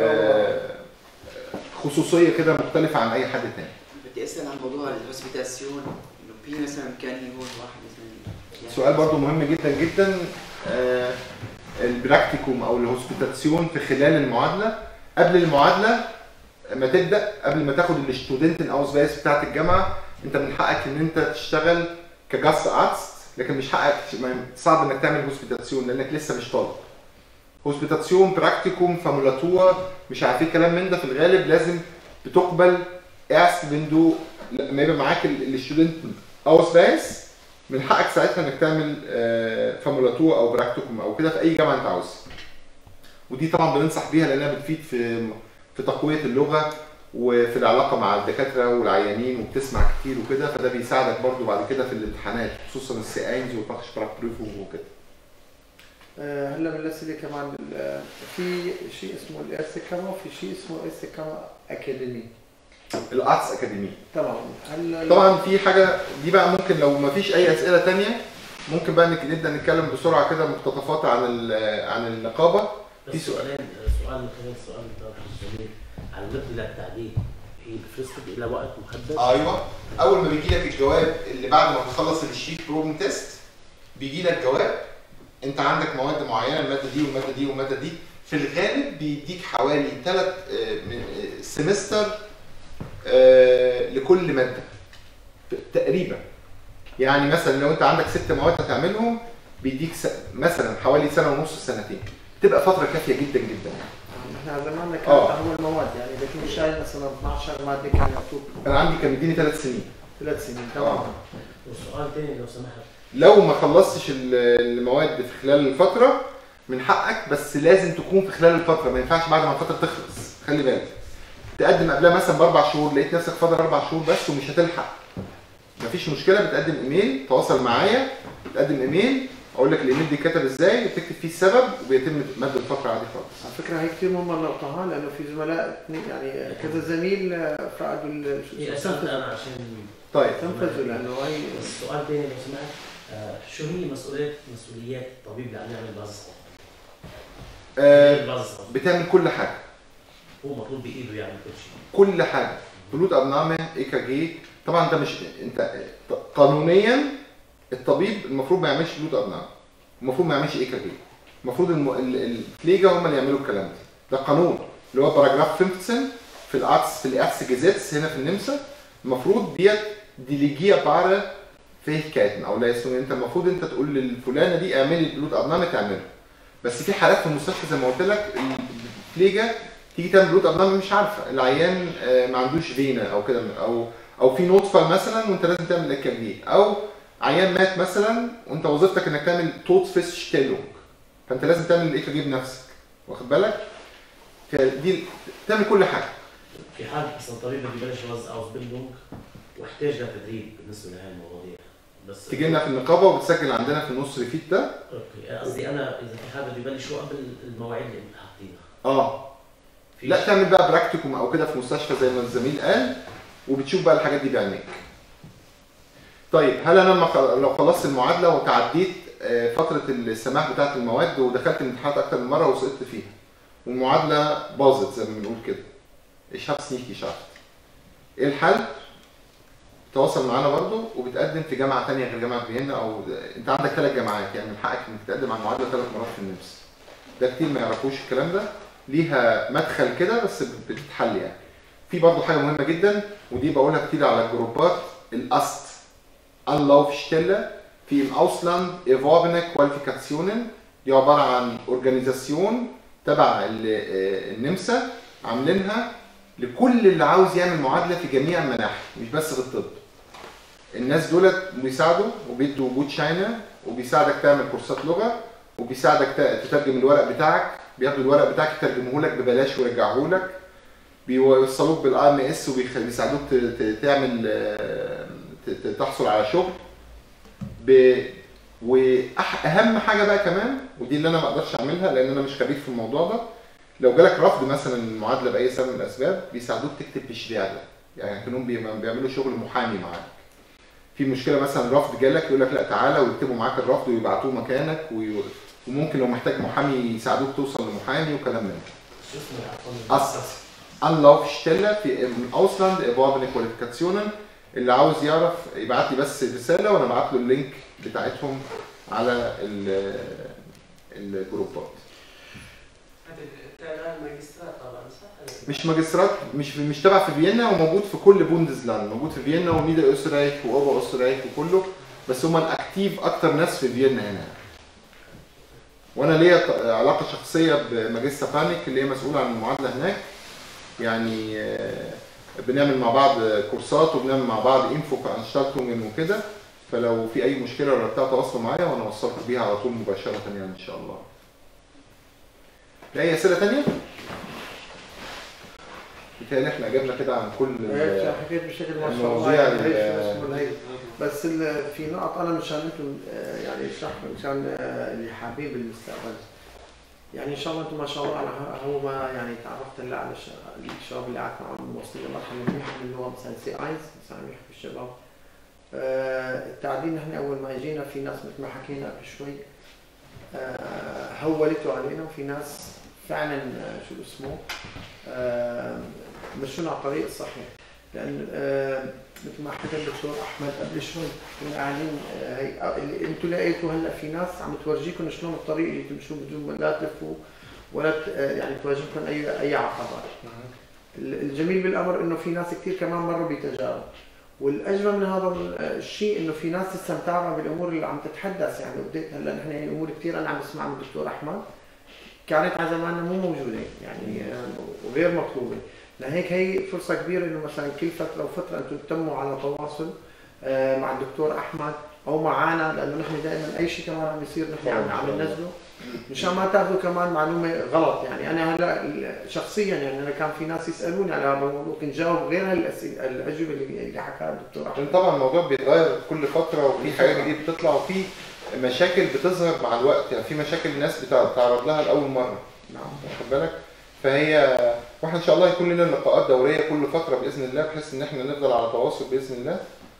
خصوصيه كده مختلفه عن اي حد تاني. بدي اسال عن موضوع الهوسبيتاسيون، انه في مثلا امكانيه يكون واحد مثلا سؤال برضو مهم جدا جدا. البراكتيكوم او الهوسبيتاسيون في خلال المعادله، قبل المعادله ما تبدا، قبل ما تاخد الستودنتن اوزفايس بتاعت الجامعه، انت من حقك ان انت تشتغل كجاست ارتست، لكن مش حقك، صعب انك تعمل هوسبيتاسيون لانك لسه مش طالب. هوسبيتاسيون، براكتيكوم، فامولاتوا، مش عارف ايه كلام من ده، في الغالب لازم بتقبل erst wenn du لما يبقى معاك الستودنتن اوزفايس، من حقك ساعتها انك تعمل فامولاتوا او براكتيكوم او كده في اي جامعه انت عاوزها. ودي طبعا بننصح بيها لانها بتفيد في تقويه اللغه وفي العلاقه مع الدكاتره والعيانين، وبتسمع كتير وكده، فده بيساعدك برضو بعد كده في الامتحانات خصوصا السي اينز والفاخسبراكبروفung وكده. هلا من الاسئله كمان في شيء اسمه الارسيكاما وفي شيء اسمه ارسيكاما اكاديمي. الارتس اكاديمي طبعا طبعا في حاجه دي بقى ممكن لو ما فيش اي اسئله ثانيه ممكن بقى نبدا نتكلم بسرعه كده مقتطفات عن النقابه. في سؤال من خلال السؤال بتاع الزميل على المبنى للتعديل، هي بتفرض الى وقت محدد؟ ايوه، اول ما بيجي لك الجواب اللي بعد ما بتخلص الشيت بروبلم تيست بيجي لك جواب انت عندك مواد معينه، الماده دي والماده دي والماده دي، في الغالب بيديك حوالي 3 سمستر لكل ماده تقريبا. يعني مثلا لو انت عندك 6 مواد هتعملهم بيديك مثلا حوالي سنه ونص سنتين، تبقى فتره كافيه جدا جدا. احنا زماننا كانت اول مواد، يعني اذا كنت شايل مثلا 12 ماده كان مكتوب. انا عندي كان مديني 3 سنين. 3 سنين تمام. والسؤال تاني لو سمحت، لو ما خلصتش المواد في خلال الفتره من حقك، بس لازم تكون في خلال الفتره، ما ينفعش بعد ما الفتره تخلص. خلي بالك تقدم قبلها مثلا ب4 شهور، لقيت نفسك فاضل 4 شهور بس ومش هتلحق، مفيش مشكله، بتقدم ايميل، تواصل معايا، بتقدم ايميل اقول لك الايميل دي كتب ازاي وتكتب فيه السبب وبيتم مد الفتره عادي خالص. على فكره هي كثير مهمه النقطه، لانه في زملاء يعني كذا زميل فقدوا انا عشان طيب تنفذوا، لانه هي السؤال تاني لو سمحت، شو هي مسؤوليات الطبيب اللي عم يعمل بعض الصفحات؟ بتعمل كل حاجه، هو مطلوب بايده يعمل كل شيء، كل حاجه، بلوت ابنامه، اي كي جي. طبعا انت مش انت قانونيا الطبيب المفروض ما يعملش بلوت ابنامه، المفروض ما يعملش اي كي جي، المفروض الفليجا هم اللي يعملوا الكلام ده قانون اللي هو باراجراف 15 في الارتس جيزيتس هنا في النمسا. المفروض ديت ديليجيا بارا فيهكاتن او لا اسمه، انت المفروض انت تقول للفلانه دي اعملي بلوت ابنامه تعملها. بس في حالات في المستشفى زي ما قلت لك الفليجا تيجي تعمل بلوت ابنامه مش عارفه، العيان ما عندوش فينا او كده، او في نوتفال مثلا وانت لازم تعمل اي كي جي، او عيان مات مثلا وانت وظيفتك انك تعمل توت فيس شتيلونج، فانت لازم تعمل الاي كي جي بنفسك، واخد بالك؟ فدي تعمل كل حاجه. في حال مثلا طبيب بده يبلش يوزع او بيلدونج واحتاج لتدريب بالنسبه لهي المواضيع، بس تيجي لنا في النقابه وبتسجل عندنا في النص ريفيت ده. اوكي، قصدي انا اذا في حال بده يبلش قبل المواعيد اللي انت حاطينها. لا تعمل بقى براكتيكوم او كده في مستشفى زي ما الزميل قال، وبتشوف بقى الحاجات دي بعينيك. طيب هل انا لو خلصت المعادله وتعديت فتره السماح بتاعه المواد ودخلت الامتحانات اكتر من مره وسقطت فيها والمعادله باظت زي ما بنقول كده، ايش هبسنيكي شافت، ايه الحل؟ تواصل معانا برضو وبتقدم في جامعه ثانيه غير جامعه فيينا، او انت عندك 3 جامعات، يعني من حقك انك تقدم على المعادله 3 مرات في النمسا. ده كتير ما يعرفوش الكلام ده، ليها مدخل كده بس بتتحل يعني. في برضو حاجه مهمه جدا ودي بقولها كتير على الجروبات، الاست Anlaufstelle في im Ausland erworbene Qualifikationen، دي عباره عن اورجانيزاسيون تبع النمسا عاملينها لكل اللي عاوز يعمل معادله في جميع المناحي مش بس في الطب. الناس دولت بيساعدوا وبيدوا وجود شاينه، وبيساعدك تعمل كورسات لغه، وبيساعدك تترجم الورق بتاعك، بياخدوا الورق بتاعك يترجموه لك ببلاش ويرجعوه لك، بيوصلوك بالار ام اس وبيساعدوك تعمل تحصل على شغل. واهم حاجه بقى كمان، ودي اللي انا ما اقدرش اعملها لان انا مش خبير في الموضوع ده، لو جالك رفض مثلا المعادله باي سبب من الاسباب بيساعدوك تكتب بشهاده، يعني كانهم بيعملوا شغل محامي معاك. في مشكله مثلا رفض جالك يقول لك لا تعالى ويكتبوا معاك الرفض ويبعتوه مكانك، وممكن لو محتاج محامي يساعدوك توصل لمحامي وكلام من ده. Anlaufstelle في Ausland erworbene Qualifikationen، اللي عاوز يعرف يبعت لي بس رساله وانا ابعت له اللينك بتاعتهم على الجروبات. ماجسترات طبعا صح؟ مش ماجسترات، مش تبع في فيينا، وموجود في كل بوندسلاند، موجود في فيينا ونيدر اوسترايك واوبر اوسترايك وكله، بس هم الاكتيف اكتر ناس في فيينا هنا. وانا ليا علاقه شخصيه بماجستر بانيك اللي هي مسؤوله عن المعادله هناك، يعني بنعمل مع بعض كورسات وبنعمل مع بعض انفو فانشتالتونجن وكده، فلو في اي مشكله ولا بتاع تواصلوا معايا وانا اوصلكم بيها على طول مباشره يعني ان شاء الله. في اي اسئله ثانيه؟ بالتالي احنا جبنا كده عن كل حكيت بشكل ما شاء الله المواضيع يعني بس في نقط انا مشان انتم يعني اشرح مشان اللي حابين بالمستقبل. يعني ان شاء الله انتم ما شاء الله على هو ما يعني تعرفت هلا على الشباب اللي قعدت معهم واصلين لمرحله منيحه اللي هو مثلا سي ايز مثلا يحكوا الشباب. التعديل نحن اول ما اجينا في ناس مثل ما حكينا قبل شوي هولتوا علينا، وفي ناس فعلا شو اسمه مشونا على الطريق الصحيح. لان مثل ما حكى الدكتور احمد قبل شوي كنا قاعدين اللي انتم لقيتوا هلا في ناس عم تورجيكم شلون الطريق اللي تمشوا بدون لا تلفوا ولا يعني تواجهكم اي عقبات. الجميل بالامر انه في ناس كثير كمان مروا بتجارب، والاجمل من هذا الشيء انه في ناس لسه متابعه بالامور اللي عم تتحدث. يعني بديت هلا نحن يعني امور كثير انا عم بسمع من الدكتور احمد كانت على زماننا مو موجوده يعني وغير مطلوبه. لهيك هي فرصه كبيره انه مثلا كل فتره وفتره انتم تتموا على تواصل مع الدكتور احمد او معنا، لانه نحن دائما اي شيء كمان عم يصير نحن عم ننزله مشان ما تاخذوا كمان معلومه غلط. يعني انا هلا شخصيا يعني انا كان في ناس يسالوني على هذا الموضوع كنت جاوب غير الاجوبه اللي حكاها الدكتور احمد. طبعا الموضوع بيتغير كل فتره وفي حاجات جديده بتطلع وفي مشاكل بتظهر مع الوقت. يعني في مشاكل الناس بتتعرض لها لاول مره. نعم واخد بالك؟ فهي واحنا ان شاء الله يكون لنا لقاءات دوريه كل فتره باذن الله بحيث ان احنا نفضل على تواصل باذن الله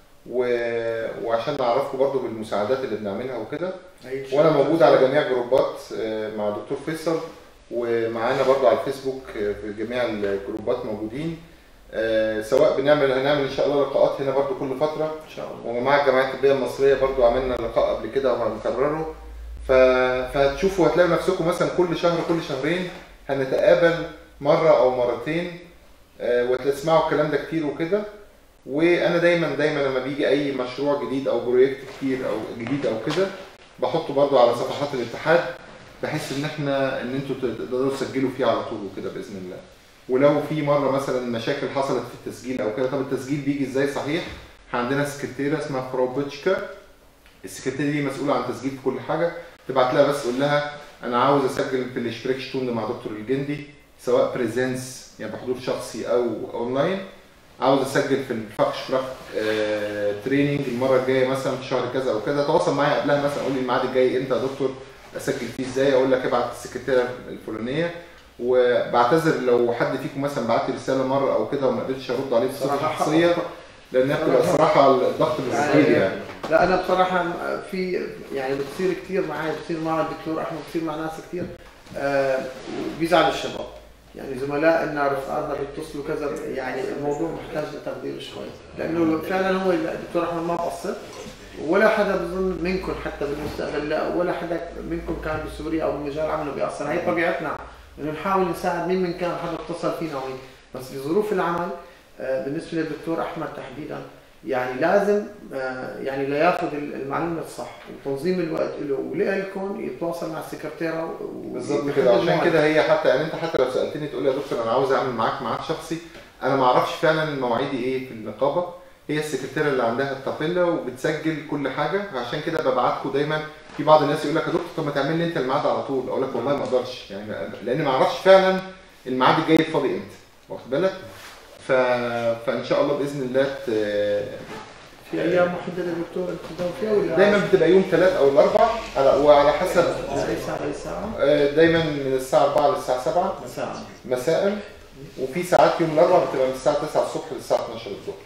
وعشان نعرفكم برضو بالمساعدات اللي بنعملها وكده. وانا موجود على جميع جروبات مع دكتور فيصل، ومعانا برضو على الفيسبوك في جميع الجروبات موجودين. سواء هنعمل ان شاء الله لقاءات هنا برضو كل فتره ان شاء الله، ومع الجمعيه الطبيه المصريه برضو عملنا لقاء قبل كده وهنكرره. فهتشوفوا هتلاقوا نفسكم مثلا كل شهر كل شهرين هنتقابل مره او مرتين وتسمعوا الكلام ده كتير وكده. وانا دايما لما بيجي اي مشروع جديد او بروجكت كتير او جديد او كده بحطه برضو على صفحات الاتحاد بحيث ان انتوا تقدروا تسجلوا فيه على طول وكده باذن الله. ولو في مره مثلا مشاكل حصلت في التسجيل او كده، طب التسجيل بيجي ازاي صحيح؟ عندنا سكرتيره اسمها فراو بوتشكا، السكرتيره دي مسؤوله عن تسجيل في كل حاجه. تبعت لها بس قول لها انا عاوز اسجل في الشبريكشتوند مع دكتور الجندي سواء بريزنس يعني بحضور شخصي او اونلاين، عاوز اسجل في الفخشفراخ تريننج المره الجايه مثلا في شهر كذا او كذا. تواصل معايا قبلها مثلا قول لي الميعاد الجاي امتى يا دكتور اسجل فيه ازاي، اقول لك ابعت السكرتيره الفلانيه. وبعتذر لو حد فيكم مثلا بعت لي رساله مره او كده وما قدرتش ارد عليه بصفه شخصيه لانها بتبقى الصراحه الضغط بالكثير يعني. لا انا بصراحه في يعني بتصير كثير معي، بتصير مع الدكتور احمد، بتصير مع ناس كثير بيزعل الشباب يعني زملائنا رفقاتنا بيتصلوا كذا. يعني الموضوع محتاج لتقدير شوي لانه فعلا هو الدكتور احمد ما بقصر ولا حدا بظن منكم حتى بالمستقبل، لا ولا حدا منكم كان بسوريا او بمجال عمله بيقصر. هي طبيعتنا انه نحاول نساعد مين من كان حدا اتصل فينا وين، بس بظروف العمل بالنسبه للدكتور احمد تحديدا يعني لازم يعني لياخذ المعلومه الصح وتنظيم الوقت له ولكم يتواصل مع السكرتيره بالظبط كده. عشان كده هي حتى يعني انت حتى لو سالتني تقول لي يا دكتور انا عاوز اعمل معاك ميعاد شخصي، انا ما اعرفش فعلا مواعيدي ايه في النقابه، هي السكرتيره اللي عندها التقله وبتسجل كل حاجه. عشان كده ببعتكم دايما. في بعض الناس يقول لك يا دكتور طب ما تعمل لي انت الميعاد على طول، اقول لك والله ما اقدرش يعني لان ما اعرفش فعلا الميعاد الجاي الفاضي امتى، واخد بالك؟ فان شاء الله باذن الله في ايام محدده دكتور انت تداوم فيها ولا دايما بتبقى يوم 3 او الاربع وعلى حسب اي ساعه اي ساعه؟ دايما من الساعه 4 للساعه 7 مساء. وفي ساعات يوم الاربع بتبقى من الساعه 9 الصبح للساعه 12 الظهر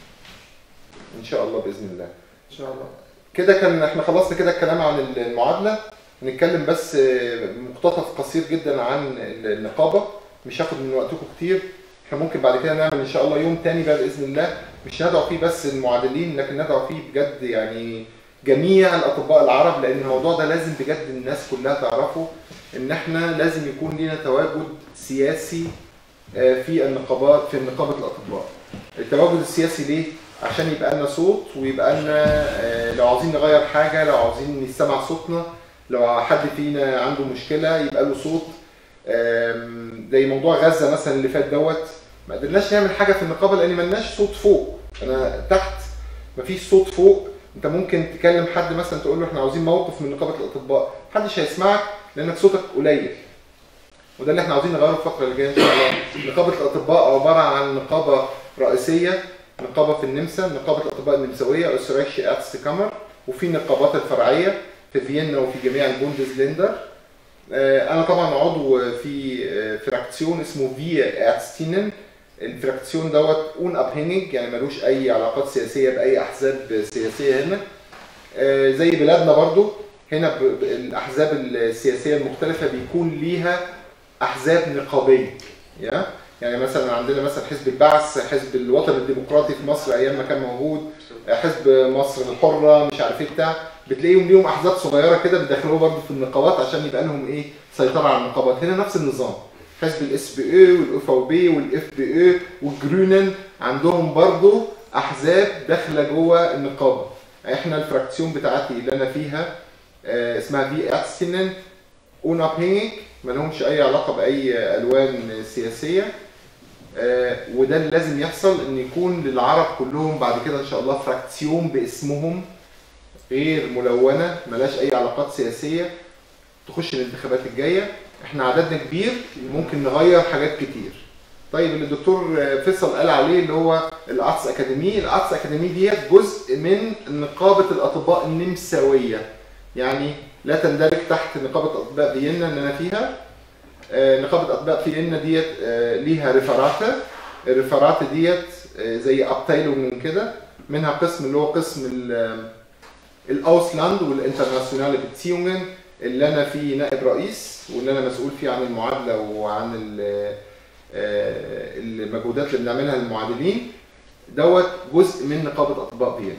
ان شاء الله باذن الله. ان شاء الله كده احنا خلصنا كده الكلام عن المعادله. نتكلم بس مقتطف قصير جدا عن النقابه، مش هاخد من وقتكم كتير. احنا ممكن بعد كده نعمل ان شاء الله يوم تاني بقى باذن الله مش ندعو فيه بس المعادلين لكن ندعو فيه بجد يعني جميع الاطباء العرب، لان الموضوع ده لازم بجد الناس كلها تعرفه ان احنا لازم يكون لنا تواجد سياسي في النقابات في نقابه الاطباء. التواجد السياسي ليه؟ عشان يبقى لنا صوت ويبقى لنا لو عاوزين نغير حاجه، لو عاوزين نسمع صوتنا، لو حد فينا عنده مشكله يبقى له صوت. زي موضوع غزه مثلا اللي فات دوت ما قدرناش نعمل حاجه في النقابه لان ملناش صوت فوق. انا تحت مفيش صوت فوق. انت ممكن تكلم حد مثلا تقول له احنا عاوزين موقف من نقابه الاطباء، محدش هيسمعك لانك صوتك قليل. وده اللي احنا عاوزين نغيره الفتره اللي جايه ان شاء الله. نقابه الاطباء عباره عن نقابه رئيسيه، نقابه في النمسا، نقابه الاطباء النمساويه أستريكشي أرتستكامر، وفي النقابات الفرعيه في فيينا وفي جميع البوندسليندر. انا طبعا عضو في فراكسيون اسمه في أرتستينن. الفراكسيون دوت اون ابهينج، يعني ملوش اي علاقات سياسيه باي احزاب سياسيه هنا. زي بلادنا برضو هنا الاحزاب السياسيه المختلفه بيكون ليها احزاب نقابيه. يعني مثلا عندنا مثلا حزب البعث، حزب الوطن الديمقراطي في مصر ايام ما كان موجود، حزب مصر الحره، مش عارف ايه بتاع، بتلاقيهم ليهم احزاب صغيره كده بيدخلوها برضو في النقابات عشان يبقى لهم ايه سيطره على النقابات. هنا نفس النظام، حزب الاس بي او والاف او بي والاف بي او والجرونن عندهم برضو احزاب داخله جوه النقابه. احنا الفراكسيون بتاعتي اللي انا فيها اسمها في أرتستينن اونابهينج، ما لهمش اي علاقه باي الوان سياسيه. وده اللي لازم يحصل، ان يكون للعرب كلهم بعد كده ان شاء الله فراكسيون باسمهم غير ملونه، ملاش اي علاقات سياسيه، تخش الانتخابات الجايه. احنا عددنا كبير، ممكن نغير حاجات كتير. طيب اللي الدكتور فيصل قال عليه اللي هو الارتس اكاديمي، الارتس اكاديمي ديت جزء من نقابه الاطباء النمساويه، يعني لا تندرج تحت نقابه اطباء فيينا اللي انا فيها. نقابه اطباء فيينا ديت ليها ريفراته، الريفراته ديت زي ابتايلو من كده، منها قسم اللي هو قسم الاوسلاند والانترناسيونال بيتسيونجن اللي انا فيه نائب رئيس، واللي انا مسؤول فيه عن المعادله وعن المجهودات اللي بنعملها للمعادلين. دوت جزء من نقابه اطباء فيينا.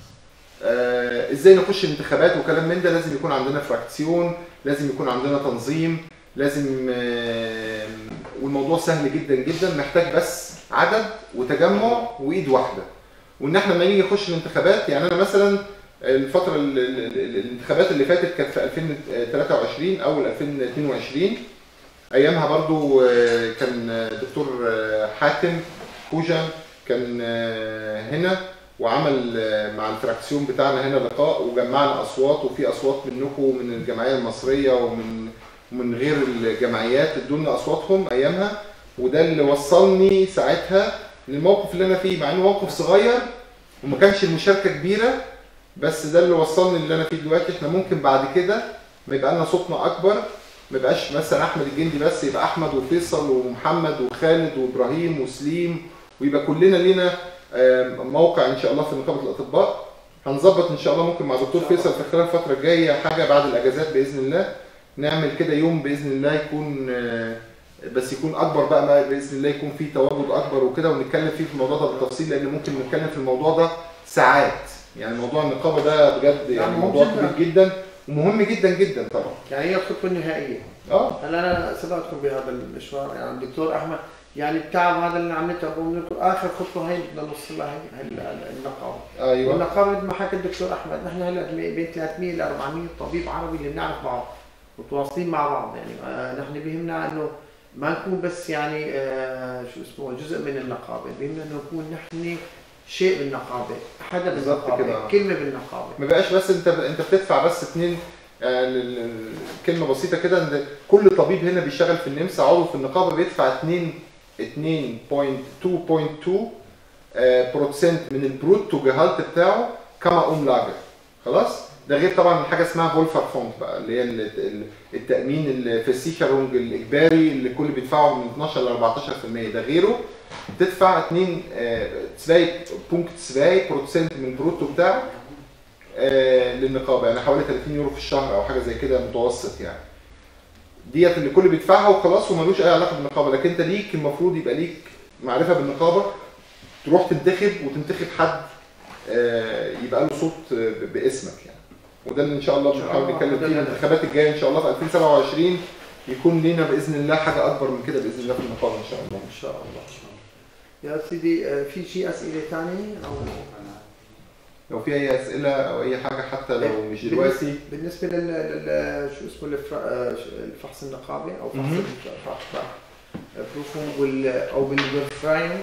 ازاي نخش الانتخابات وكلام من ده، لازم يكون عندنا فراكسيون، لازم يكون عندنا تنظيم، لازم والموضوع سهل جدا جدا، محتاج بس عدد وتجمع وايد واحده. وان احنا لما نيجي نخش الانتخابات، يعني انا مثلا الفتره الانتخابات اللي فاتت كانت في 2023 اول 2022، ايامها برضو كان دكتور حاتم كوجان كان هنا وعمل مع الفراكسيون بتاعنا هنا لقاء، وجمعنا اصوات، وفي اصوات منكم ومن الجمعيه المصريه ومن غير الجمعيات ادولنا اصواتهم ايامها. وده اللي وصلني ساعتها للموقف اللي انا فيه، مع انه موقف صغير وما كانش المشاركه كبيره، بس ده اللي وصلني اللي انا فيه دلوقتي. احنا ممكن بعد كده ما يبقى لنا صوتنا اكبر، ما يبقاش مثلا احمد الجندي بس، يبقى احمد وفيصل ومحمد وخالد وابراهيم وسليم، ويبقى كلنا لينا موقع ان شاء الله في نقابه الاطباء. هنظبط ان شاء الله ممكن مع دكتور فيصل في خلال الفتره الجايه حاجه بعد الاجازات باذن الله، نعمل كده يوم باذن الله يكون بس يكون اكبر بقى باذن الله، يكون فيه تواجد اكبر وكده، ونتكلم فيه في الموضوع ده بالتفصيل، لان ممكن نتكلم في الموضوع ده ساعات. يعني موضوع النقابه ده بجد يعني موضوع كبير جدا ومهم جدا جدا طبعا. يعني هي الخطوه النهائيه. هلا انا سبقتكم بهذا المشوار، يعني الدكتور احمد يعني التعب هذا اللي عملته اخر خطوه هي بدنا نوصل لها هي النقابه. ايوه والنقابه مثل ما حكى الدكتور احمد، نحن هلا بين 300 ل 400 طبيب عربي اللي بنعرف بعض متواصلين مع بعض. يعني نحن بيهمنا انه ما نكون بس يعني شو اسمه جزء من النقابه، بيهمنا انه نكون نحن شيء بالنقابه، حدا بالنقابه، كلمه بالنقابه. ما بقاش بس انت بتدفع بس 2 كلمه بسيطه كده، ان كل طبيب هنا بيشتغل في النمسا عضو في النقابه بيدفع 2.2.2% من البروتو جهالت بتاعه كما لاجر. خلاص؟ ده غير طبعا حاجه اسمها فولفر فوند بقى، اللي هي التامين الفسيشرونج الاجباري اللي الكل بيدفعه من 12 ل 14%. ده غيره تدفع 2.2% من البروتو بتاعك للنقابه، يعني حوالي 30 يورو في الشهر او حاجه زي كده متوسط. يعني ديت اللي الكل بيدفعها وخلاص ومالوش اي علاقه بالنقابه، لكن انت ليك المفروض يبقى ليك معرفه بالنقابه، تروح تنتخب وتنتخب حد يبقى له صوت باسمك يعني. وده اللي ان شاء الله بنحاول نتكلم فيه الانتخابات الجايه ان شاء الله في 2027 يكون لينا باذن الله حاجه اكبر من كده باذن الله في النقابه ان شاء الله. ان شاء الله. يا سيدي في شيء اسئله ثانيه او لو في اي اسئله او اي حاجه حتى لو مش دلوقتي؟ بالنسبه لل شو اسمه الفحص النقابي او فحص بروفهم او بالفرايم،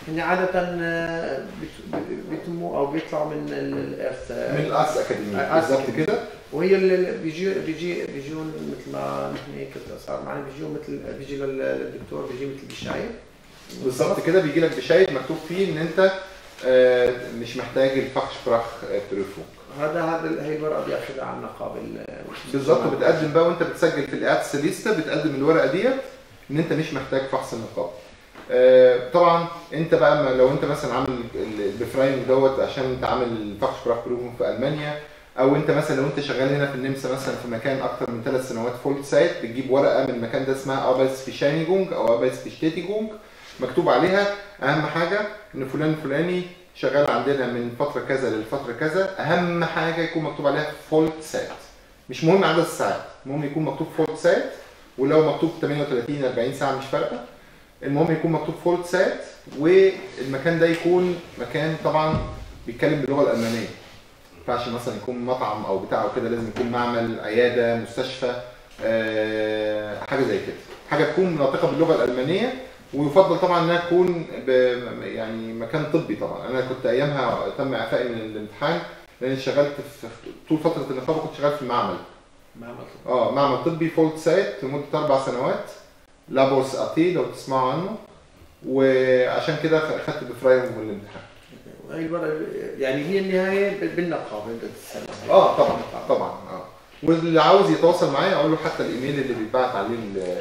هن عادة بيتموا او بيطلعوا من الارث من الارتس اكاديمي بالظبط كده. وهي اللي بيجون مثل ما نحن كنت صار معنا بيجي للدكتور بيجي مثل بشاير بالظبط كده. بيجي لك بشاير مكتوب فيه ان انت مش محتاج الفخ شبراخ بروفونج. هي الورقه بياخذها على النقابه بالظبط. بتقدم بقى وانت بتسجل في الارتس ليستا بتقدم الورقه ديت ان انت مش محتاج فحص النقابه. طبعا انت بقى لو انت مثلا عامل البفرايم دوت عشان انت عامل الفخ شبراخ بروفونج في المانيا، او انت مثلا لو انت شغال هنا في النمسا مثلا في مكان اكتر من 3 سنوات فولت سايت، بتجيب ورقه من المكان ده اسمها Arbeitsbescheinigung او Arbeitsbestätigung مكتوب عليها اهم حاجه ان فلان الفلاني شغال عندنا من فتره كذا للفتره كذا. اهم حاجه يكون مكتوب عليها فولت سايت، مش مهم عدد الساعات، المهم يكون مكتوب فولت سايت. ولو مكتوب 38 40 ساعه مش فارقه، المهم يكون مكتوب فولت سايت. والمكان ده يكون مكان طبعا بيتكلم باللغه الالمانيه، ما ينفعش مثلا يكون مطعم او بتاع او كده، لازم يكون معمل، عياده، مستشفى، حاجه زي كده، حاجه تكون ناطقه باللغه الالمانيه. ويفضل طبعا انها تكون يعني مكان طبي. طبعا انا كنت ايامها تم اعفائي من الامتحان لان اشتغلت في طول فتره النقابه كنت شغال في المعمل. معمل طبي فولت سايت لمده 4 سنوات، لابورس اتي لو تسمعوا عنه، وعشان كده اخذت بفرايم من الامتحان. هي الورقه يعني هي النهايه بالنقابه بدات السنه. طبعا. واللي عاوز يتواصل معايا اقول له حتى الايميل اللي بيتبعت عليه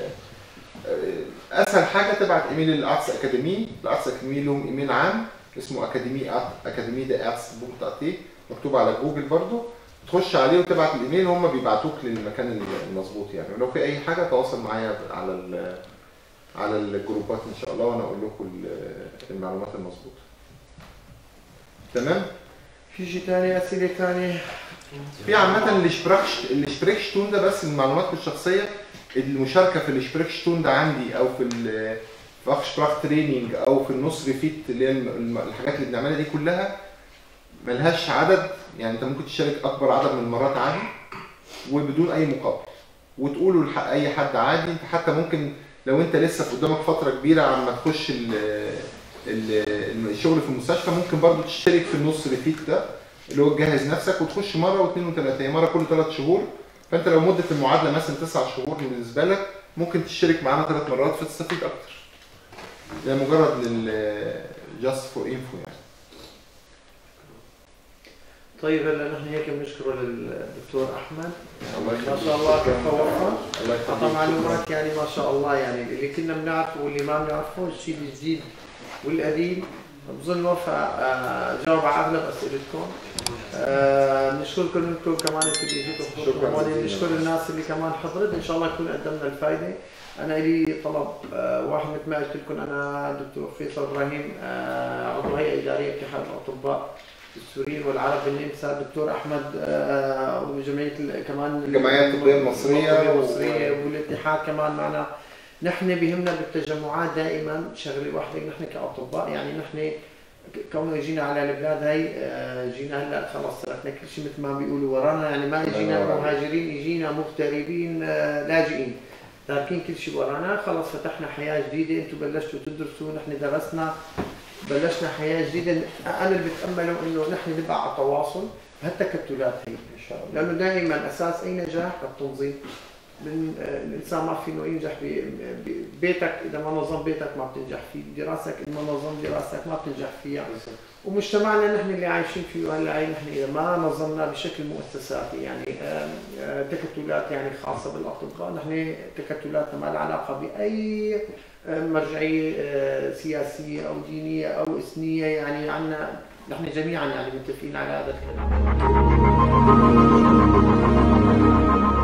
اسهل حاجه تبعت ايميل للارتس اكاديمي. الارتس اكاديمي لهم ايميل عام اسمه اكاديمي دي ارتس بوك تي، مكتوب على جوجل برضو، تخش عليه وتبعت الايميل هم بيبعتوك للمكان المظبوط يعني. ولو في اي حاجه تواصل معايا على الجروبات ان شاء الله وانا اقول لكم المعلومات المظبوطه. تمام؟ في شيء ثاني، اسئله ثانيه؟ في عامه الشبريكشتون ده بس المعلومات الشخصيه. المشاركه في الشبريكشتون ده عندي او في فاخشبراخ تريننج او في النص ريفيت اللي هي الحاجات اللي بنعملها دي كلها ملهاش عدد. يعني انت ممكن تشارك اكبر عدد من المرات عادي وبدون اي مقابل، وتقوله لاي حد عادي. انت حتى ممكن لو انت لسه قدامك فتره كبيره عما تخش الشغل في المستشفى ممكن برضو تشترك في النص ريفيت ده اللي هو تجهز نفسك وتخش مره واثنين وثلاثه، مره كل 3 شهور. فانت لو مده المعادله مثلا 9 شهور بالنسبه لك ممكن تشترك معانا 3 مرات فتستفيد اكتر. ده مجرد جاست فور انفو يعني. طيب هلا نحن هيك بنشكره للدكتور احمد ما شاء الله كيف وفق، اعطى معلومات يعني ما شاء الله يعني اللي كنا بنعرفه واللي ما بنعرفه، الشيء الجديد والقديم. بظن وفاء جاوب على اغلب اسئلتكم. نشكركم انتم كمان اللي اجيتوا حضرتوا، نشكر الناس اللي كمان حضرت. ان شاء الله يكون قدمنا الفائده. انا لي طلب واحد مثل ما قلت لكم، انا دكتور فيصل ابراهيم عضو هيئه اداريه اتحاد الاطباء السوريين والعرب بالنمسا، دكتور احمد عضو جمعيه كمان الجمعيات الطبيه المصريه والاتحاد كمان معنا. نحن بهمنا بالتجمعات دائما شغله واحده، نحن كاطباء يعني نحن كونه جينا على البلاد هي جينا هلا خلص تركنا كل شيء مثل ما بيقولوا ورانا، يعني ما اجينا مهاجرين، اجينا مغتربين لاجئين، تاركين كل شيء ورانا، خلص فتحنا حياه جديده. انتم بلشتوا تدرسوا، نحن درسنا، بلشنا حياه جديده. انا اللي بتامله انه نحن نبقى على تواصل بهالتكتلات هي ان شاء الله، لانه دائما اساس اي نجاح التنظيم. الانسان ما فيه ينجح ببيتك اذا ما نظم بيتك ما بتنجح فيه، دراستك اذا ما نظم دراستك ما بتنجح فيها. ومجتمعنا نحن اللي عايشين فيه هلا نحن اذا ما نظمنا بشكل مؤسساتي يعني تكتلات يعني خاصه بالاطباء، نحن تكتلاتنا ما لها علاقه باي مرجعيه سياسيه او دينيه او اثنيه، يعني عندنا نحن جميعا يعني متفقين على هذا الكلام.